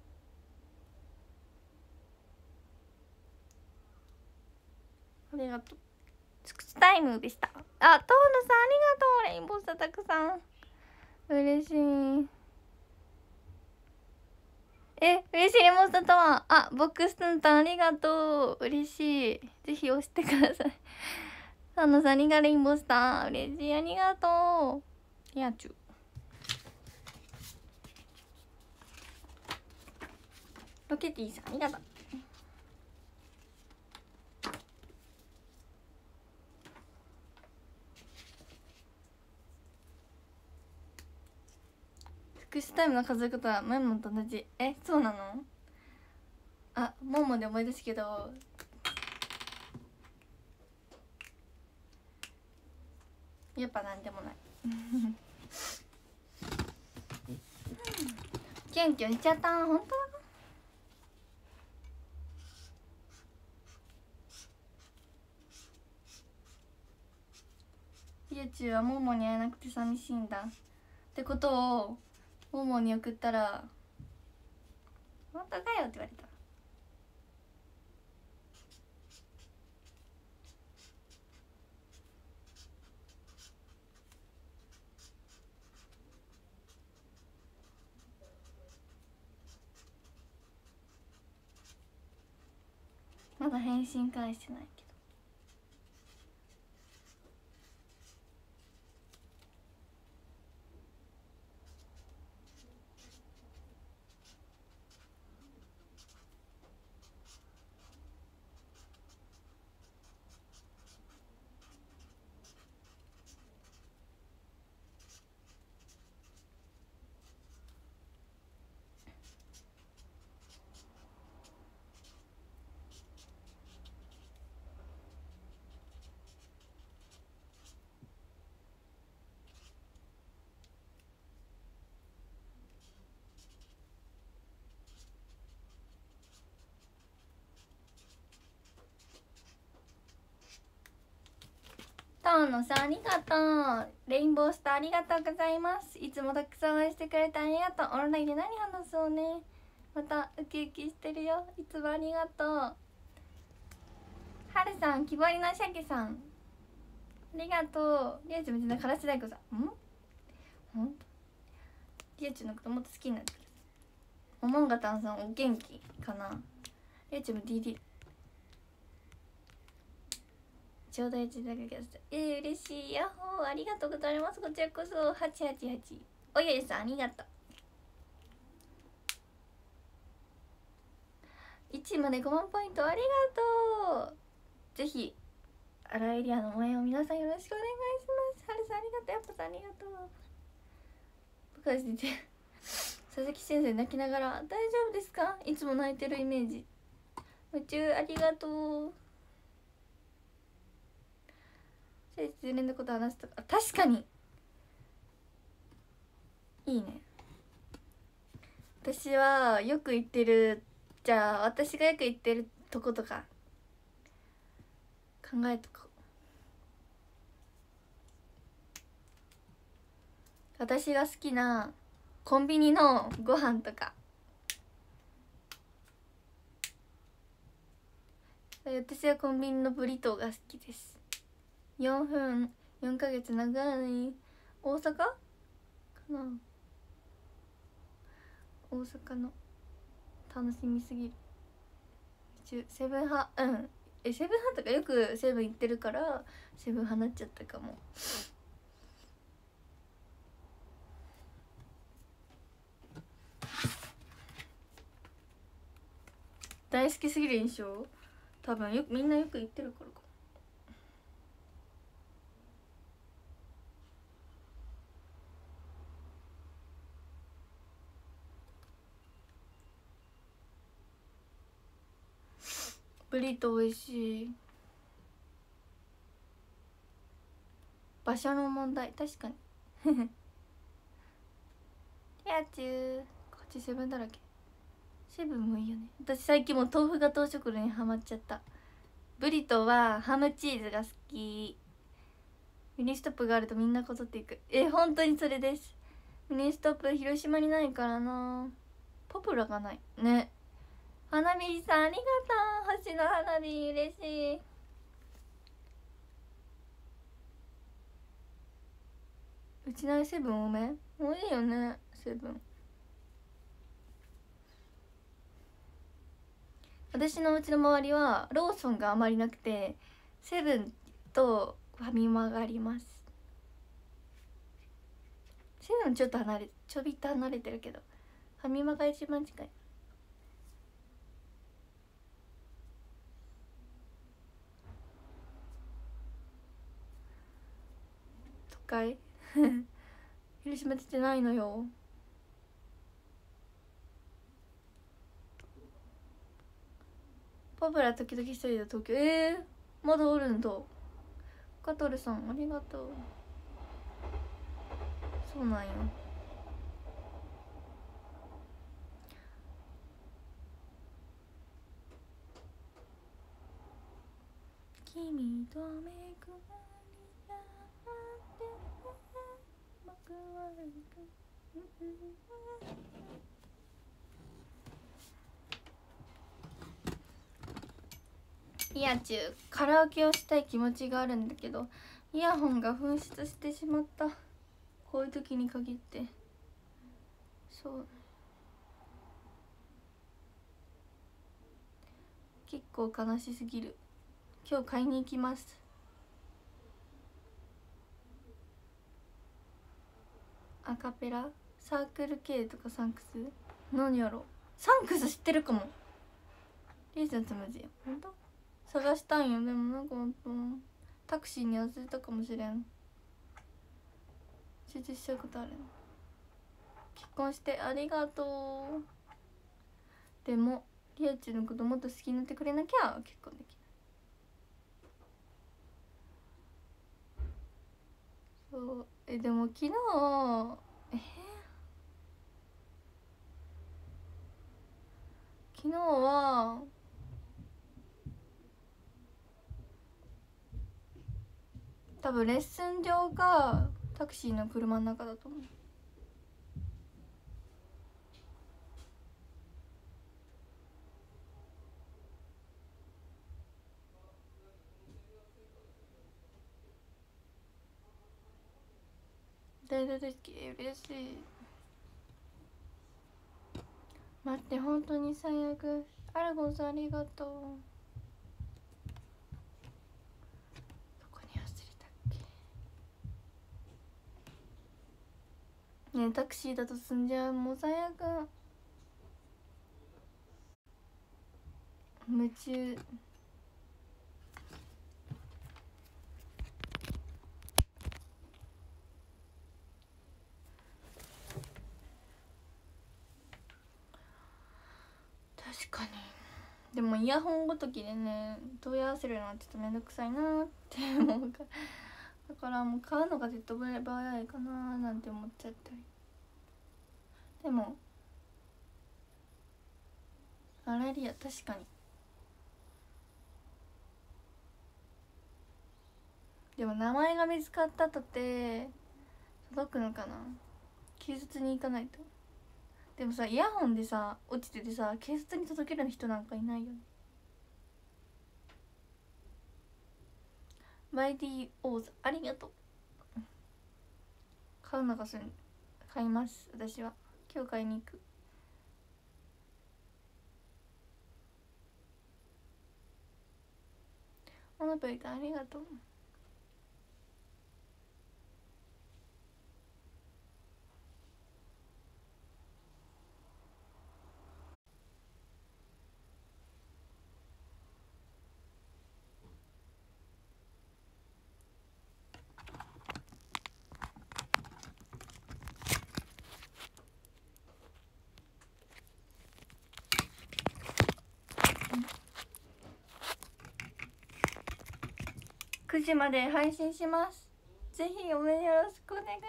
Speaker 1: ありがとう。スクスタイムでした。あ、トーヌさんありがとう。レインボーさたくさん嬉しい。嬉しい。レモンスタとはボックスタンタンありがとう。嬉しい。ぜひ押してください。トーヌさんありがレインボースター嬉しい。ありがとう。リアチュロケティさんありがとう。スクシタイムの数え方はメモと同じ。そうなの？モモで思い出すけど、やっぱなんでもない。キュンキュンしちゃった。本当だ。リュウチュウはモモに会えなくて寂しいんだってことをモモに送ったら「本当かよ」って言われた。まだ返信返してないけど。トーノさんありがとう。レインボースターありがとうございます。いつもたくさん応援してくれてありがとう。オンラインで何話そうね。またウキウキしてるよ。いつもありがとう。はるさん、木彫りのシャケさんありがとう。リアチュウめっちゃからし大根さんほんとリアチュウのこともっと好きになってください。おもんがたんさんお元気かな。リアチュウも DD ちょうど1だけください。嬉しい。ヤッホーありがとうございます。こちらこそ。888おゆゆさんありがとう。1まで5万ポイントありがとう。ぜひアラエリアの応援を皆さんよろしくお願いします。はるさんありがとう。やっぱさんありがとう。僕は先生佐々木先生泣きながら大丈夫ですか？いつも泣いてるイメージ。夢中ありがとう。失恋のこと話すとか確かにいいね。私はよく行ってる、じゃあ私がよく行ってるとことか考えとこう。私が好きなコンビニのご飯とか。私はコンビニのブリトーが好きです。4分4ヶ月長い。大阪かな。大阪の楽しみすぎる。セブン派セブン派とかよくセブン行ってるからセブン派なっちゃったかも。大好きすぎる印象。多分みんなよく行ってるからか。 ブリトー美味しい。場所の問題、確かにやちゅー、こっちセブンだらけ。セブンもいいよね。私最近もう豆腐ガトーショコラにハマっちゃった。ブリトーはハムチーズが好き。ミニストップがあるとみんなこぞっていく。本当にそれです。ミニストップ広島にないからな。ポプラがないね。花火さんありがとう。星の花火嬉しい。うちないセブン多め。多いよねセブン。私のうちの周りはローソンがあまりなくて、セブンとファミマがあります。セブンちょっびっと離れてるけど、ファミマが一番近い。都会広島出てないのよ。パブラ時々一人で東京。まだおるんだ。カトルさんありがとう。そうなんよ。君とめくり合って僕はイヤチュー、カラオケをしたい気持ちがあるんだけど、イヤホンが紛失してしまった。こういう時に限って。そう結構悲しすぎる。今日買いに行きます。アカペラサークル系とかサンクス、何やろ。サンクス知ってるかも。リーゼントムジほんと探したんよ。でもなんかほんとタクシーに忘れたかもしれん。集中しちゃうことある。結婚してありがとう。でもリアチュのこともっと好きになってくれなきゃ結婚できない。そうでも昨日昨日は多分レッスン場かタクシーの車の中だと思う。大々的嬉しい。待って本当に最悪。アルゴンさんありがとう。どこに忘れたっけね。タクシーだと済んじゃう。もう最悪。夢中。確かに。でもイヤホンごときでね問い合わせるのはちょっとめんどくさいなって思うからだからもう買うのが手っ取り早いかななんて思っちゃったり。でもあらりや確かに。でも名前が見つかったとて届くのかな。警察に行かないと。でもさイヤホンでさ落ちててさ警察に届ける人なんかいないよね。マイディオーズありがとう。買うのがする。買います私は。今日買いに行く。モノポリタンありがとう。 9時まで配信します。ぜひよろしくお願いします。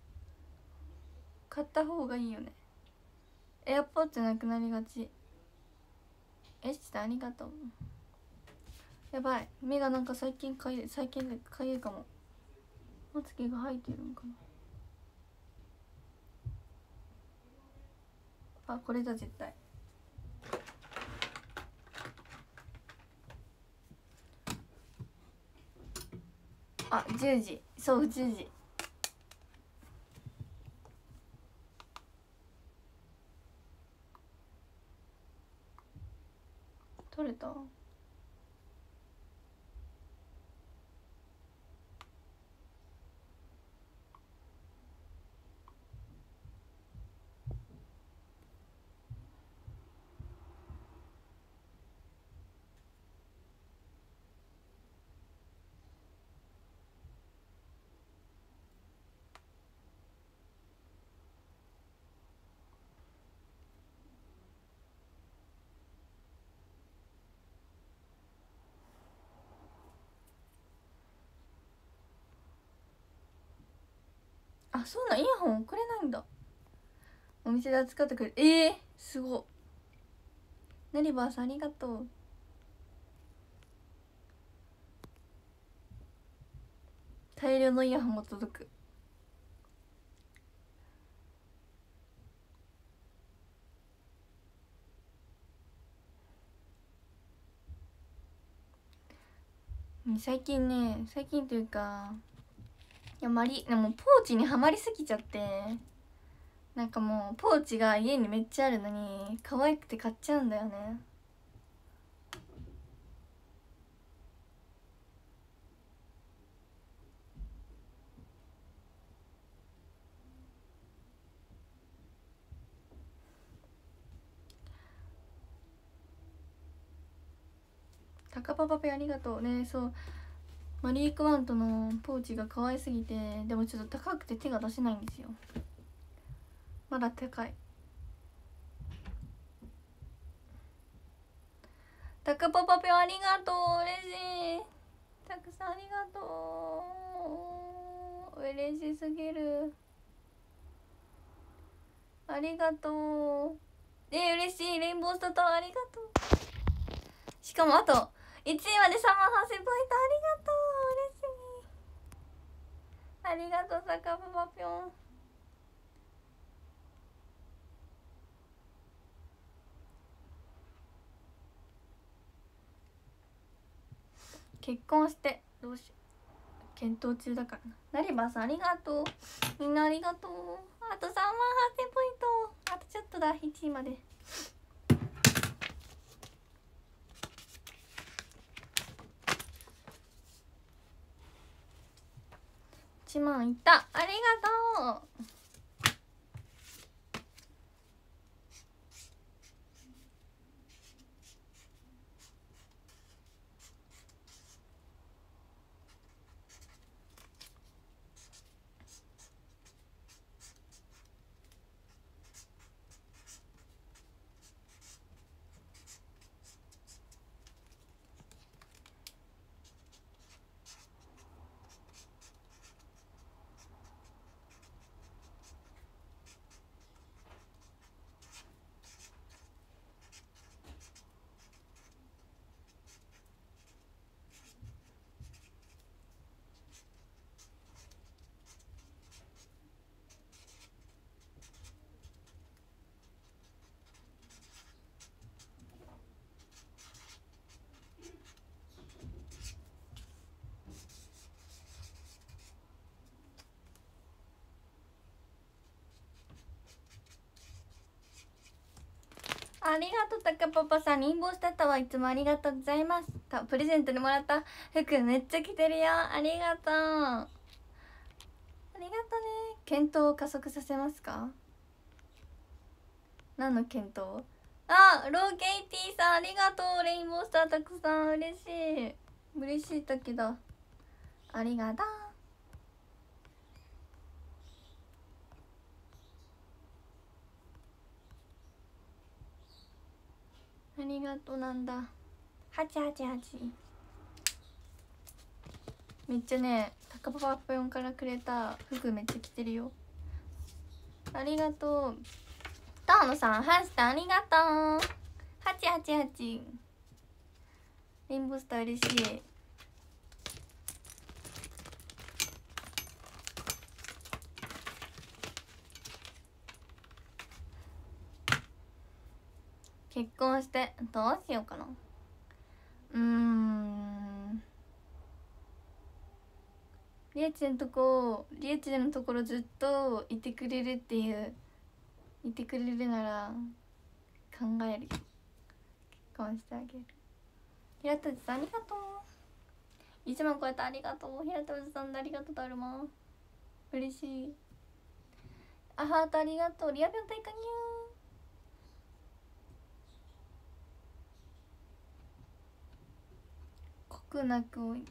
Speaker 1: 買った方がいいよね。エアポッツなくなりがち。ちょっとありがとう。やばい、目がなんか最近かゆいかも。まつげが生えてるんかな。あ、これだ絶対。あ、10時、そう10時。取れた？あ、そうなん、イヤホンくれないんだ。お店で扱ってくれる。すご。ナリバーさんありがとう。大量のイヤホンも届く。最近というか、でもポーチにはまりすぎちゃって、なんかもうポーチが家にめっちゃあるのに可愛くて買っちゃうんだよね。タカパパペありがとうね。そう、マリー・クワントのポーチが可愛すぎて、でもちょっと高くて手が出せないんですよ。まだ高い。タカパパペありがとう、嬉しい。たくさんありがとう、嬉しすぎる。ありがとう。嬉しい。レインボースタータワーありがとう。しかもあと1位まで3万8000ポイント、ありがとう、嬉しい。ありがとう、サカパパぴょん。結婚してどうしよう、検討中だからな。ナリバーさんありがとう、みんなありがとう。あと3万8000ポイント、あとちょっとだ、1位まで。1万いった、ありがとう。ありがとう、たかパパさん。リンボースタッタはいつもありがとうございます。プレゼントでもらった服めっちゃ着てるよ。ありがとう、ありがとうね。検討を加速させますか？何の検討？あ、ローケイティさんありがとう。レインボースターたくさん、嬉しい。嬉しい時だ。ありがとう。ありがとうなんだ。888。 めっちゃね、タカパパパヨンからくれた服めっちゃ着てるよ。ありがとう。遠野さん、ハッシュタグありがとう。888。レインボースター嬉しい。結婚してどうしようかな。リエチェのところずっといてくれるっていう、いてくれるなら考えるよ。結婚してあげる。平田さんありがとう。1万超えた、ありがとう。平田さんありがとう。だるま嬉しい。あ、ハートありがとう。リアピョン大会にゅー国なく多い。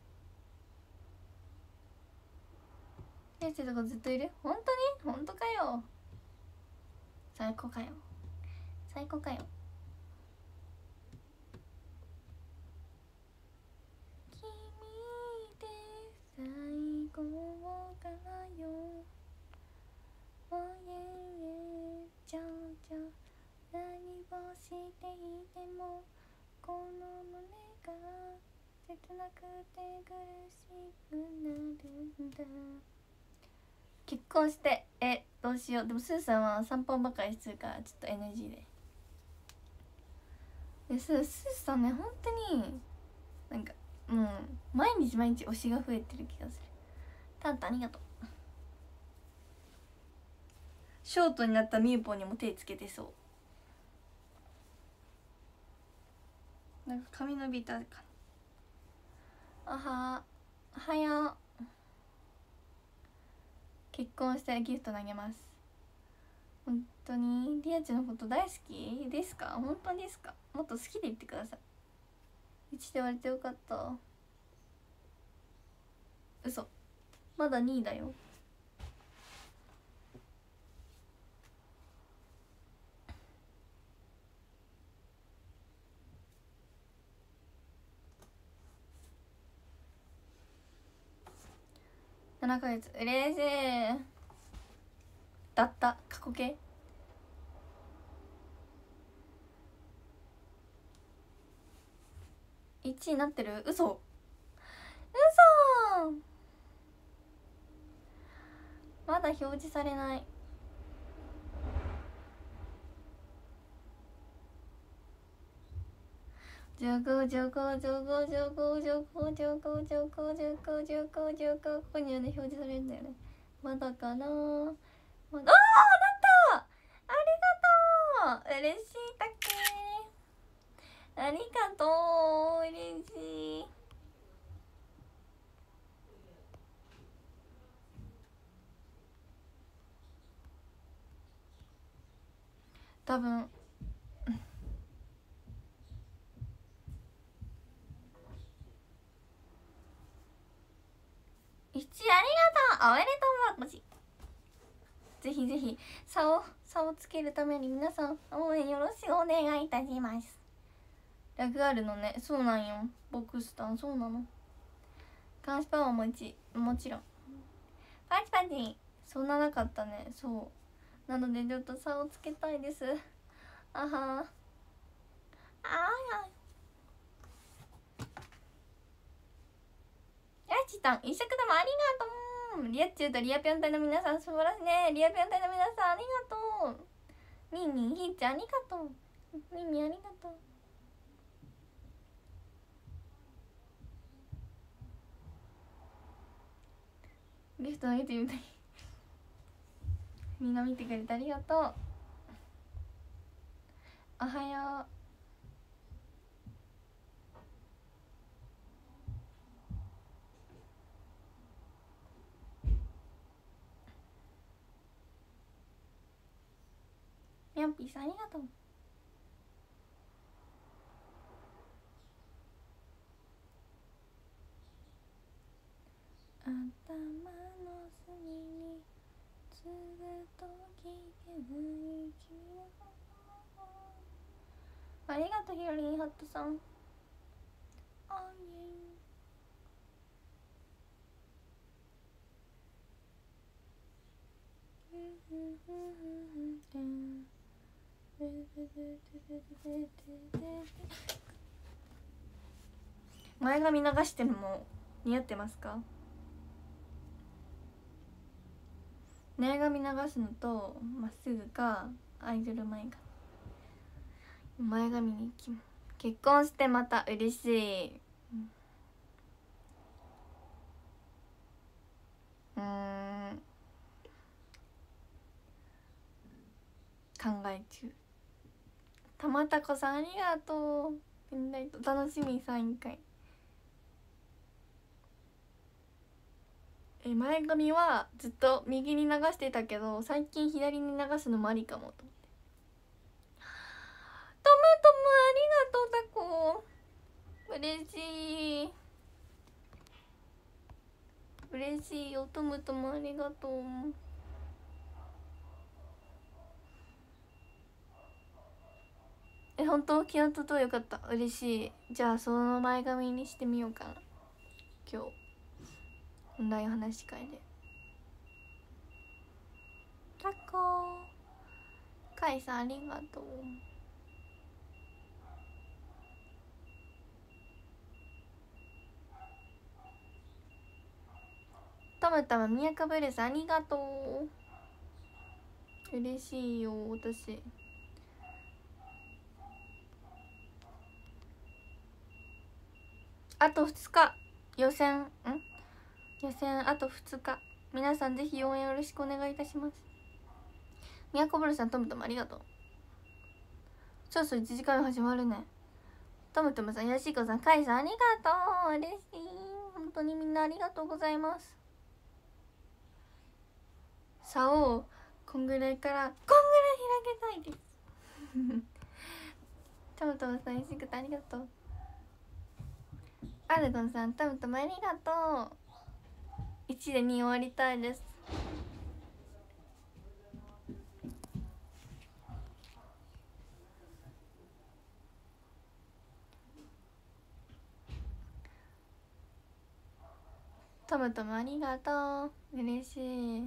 Speaker 1: 先生とかずっといる？本当に？本当かよ。最高かよ。最高かよ。君で最高かよ。おええちゃちゃ。何をしていてもこの胸が切なくて苦しくなるんだ。結婚してどうしよう。でもスーさんは散歩ばかりするからちょっと NG でスーさんね、本当になんかもう毎日推しが増えてる気がする。タンタンありがとう。ショートになったミューポンにも手つけてそう。なんか髪伸びたかな。おはよう。結婚したらギフト投げます。本当にリアちゃんのこと大好きですか？本当ですか？もっと好きで言ってください。1で言われてよかった。嘘、まだ2位だよ。7ヶ月嬉しい。だった過去形。1位になってる？嘘まだ表示されない。ここにはね表示されるんだよね。まだかな。なった。ありがとう。嬉しいたけ。ありがとう。嬉しい。多分1ありがとう。おめでとうもし。ぜひぜひ差をつけるために皆さん応援よろしくお願いいたします。ラグあるのね。そうなんよ。ボクスタンそうなの。監視パワーももちろん。パチパチそんななかったね。そうなのでちょっと差をつけたいです。あはあやちたん一色玉ありがとう。リアッチューとリアピョン隊の皆さん素晴らしいね。リアピョン隊の皆さんありがとう。ミンミンひーちゃんありがとう。ミンミンありがとう。ギフトあげてみたい。みんな見てくれてありがとう。おはよう。みゃんぴーさんありがとう。頭の隅にずっと聞けない君の。ありがとうヒロリンハットさん。あいえ前髪流してるのも似合ってますか？前髪流すのとまっすぐかアイドル前髪。前髪に結婚してまた嬉しい。考え中。たまたこさんありがとう。ペンライト楽しみサイン会。前髪はずっと右に流してたけど最近左に流すのもありかもと思って。トムトムありがとうタコ。嬉しい嬉しいよ。トムトムありがとう。本当気のととよかった。嬉しい。じゃあその前髪にしてみようかな今日オンライン話し会で。タコカイさんありがとう。トムトムミヤカブルスありがとう。嬉しいよ私。あと2日予選あと2日。皆さんぜひ応援よろしくお願いいたします。ミヤコブルさんトムトムありがとう。そろそろ1時間目始まるね。トムトムさん、よしこさん、カイさんありがとう。嬉しい。本当にみんなありがとうございます。竿をこんぐらいからこんぐらい開けたいですトムトムさん、よしこさんありがとう。アルゴンさん、トムトムありがとう。1で2終わりたいです。トムトムありがとう。嬉しい。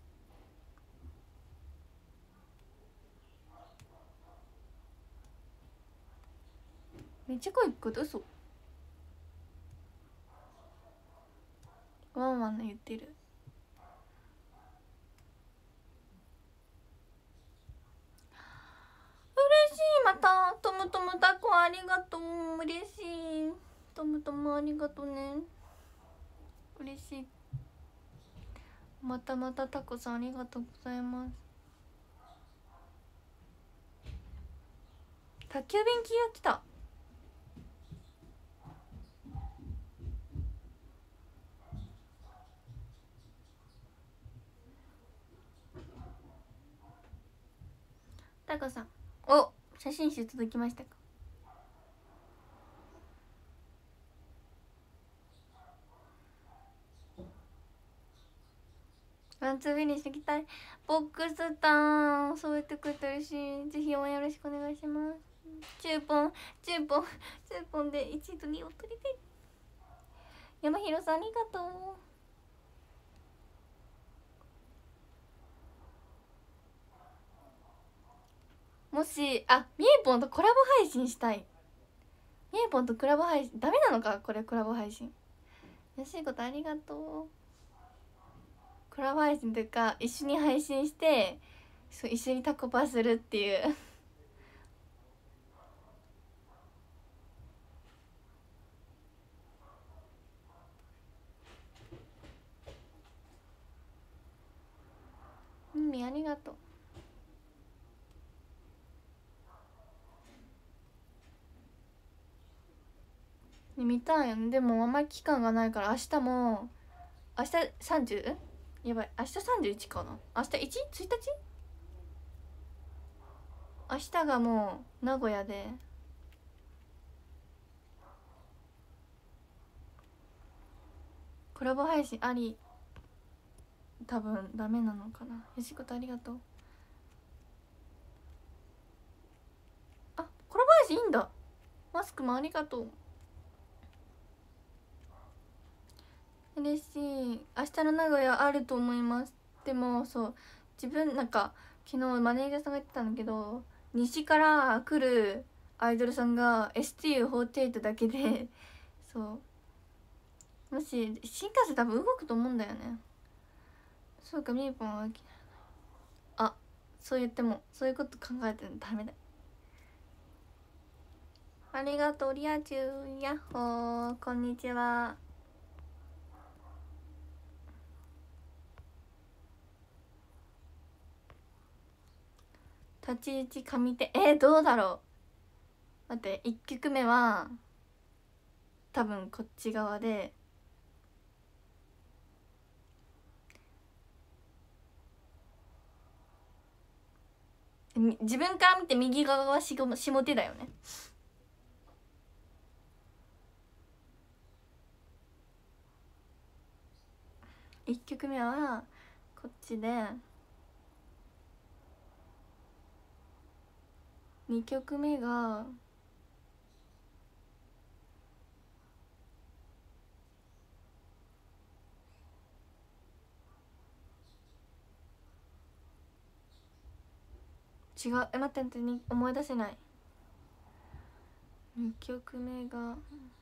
Speaker 1: めっちゃ声聞こえた。嘘。ワンワンの言ってる。嬉しい。またトムトムタコありがとう。嬉しい。トムトムありがとうね。嬉しい。またまたタコさんありがとうございます。宅急便機やってた。タコさん、お、写真集届きましたか？ワンツーフィニッシュ行きたい。ボックスタンそうやってくれてるし、ぜひ応援よろしくお願いします。チューポンで1位と2位を取りたい。山広さんありがとう。もしみえぽんとコラボ配信したい。みえぽんとコラボ配信ダメなのかこれ。コラボ配信よしいことありがとう。コラボ配信というか一緒に配信して一緒にタコパするっていうありがとう。見たいよね。でもあんまり期間がないから明日 30？ やばい、明日31かな。明日 1？ 1日？明日がもう名古屋でコラボ配信あり。多分ダメなのかな。よしことありがとう。コラボ配信いいんだ。マスクもありがとう。嬉しい。明日の名古屋あると思います。でもそう自分なんか昨日マネージャーさんが言ってたんだけど、西から来るアイドルさんが STU48 だけでそう、もし新幹線多分動くと思うんだよね。そうか、みーぽんはあ、そう言ってもそういうこと考えてるのダメだ。ありがとうリアチュー、やっほー、こんにちは。立ち位置上手、どうだろう。待って、1曲目は多分こっち側で、自分から見て右側は下手だよね。1曲目はこっちで、2曲目が違う。待って待って、思い出せない。2曲目が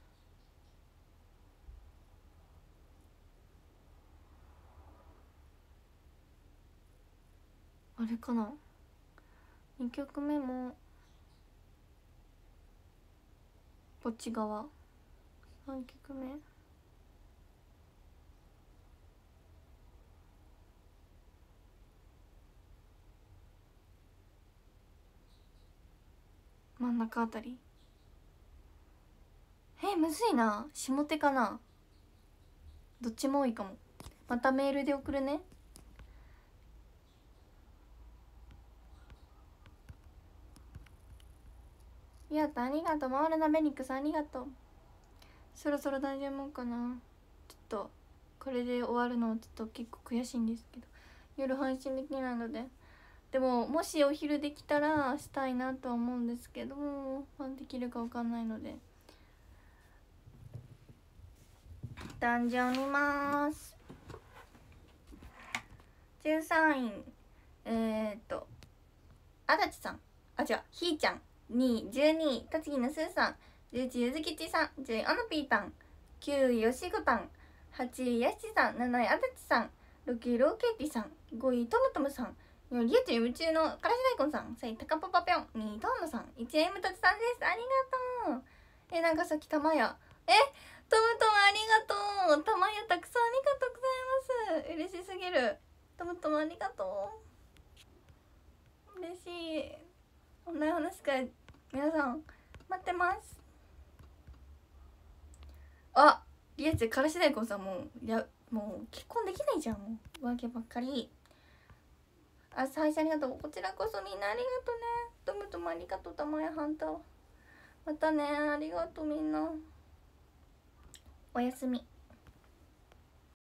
Speaker 1: あれかな。2曲目もこっち側。3曲目真ん中あたり。むずいな。下手かな。どっちも多いかも。またメールで送るね。やった、ありがとう。回るなベニックスありがとう。そろそろ大丈夫かな。ちょっとこれで終わるのちょっと結構悔しいんですけど、夜配信できないので。でももしお昼できたらしたいなとは思うんですけど、できるか分かんないので。誕生見ます。13位足立さん、違う、ひーちゃん。2位12位栃木のすーさん、11位ゆずきちさん、10位あのぴーたん、9位よしごたん、8位やしさん、7位あたちさん、6位ローケーティさん、5位トムトムさん、4位りえちゃん夢中のからし大根さん、3位たかぱぱぴょん、2位トンノさん、1位むたちさんです。ありがとう。なんかさっきたまやトムトムありがとう。たまやたくさんありがとうございます。嬉しすぎる。トムトムありがとう。嬉しい。オンライン話会皆さん待ってます。リエチからし大根さんもう結婚できないじゃん。もうわけばっかり。最初ありがとう。こちらこそみんなありがとうね。トムトムありがとう。たまやハンターまたね。ありがとうみんな。おやすみ。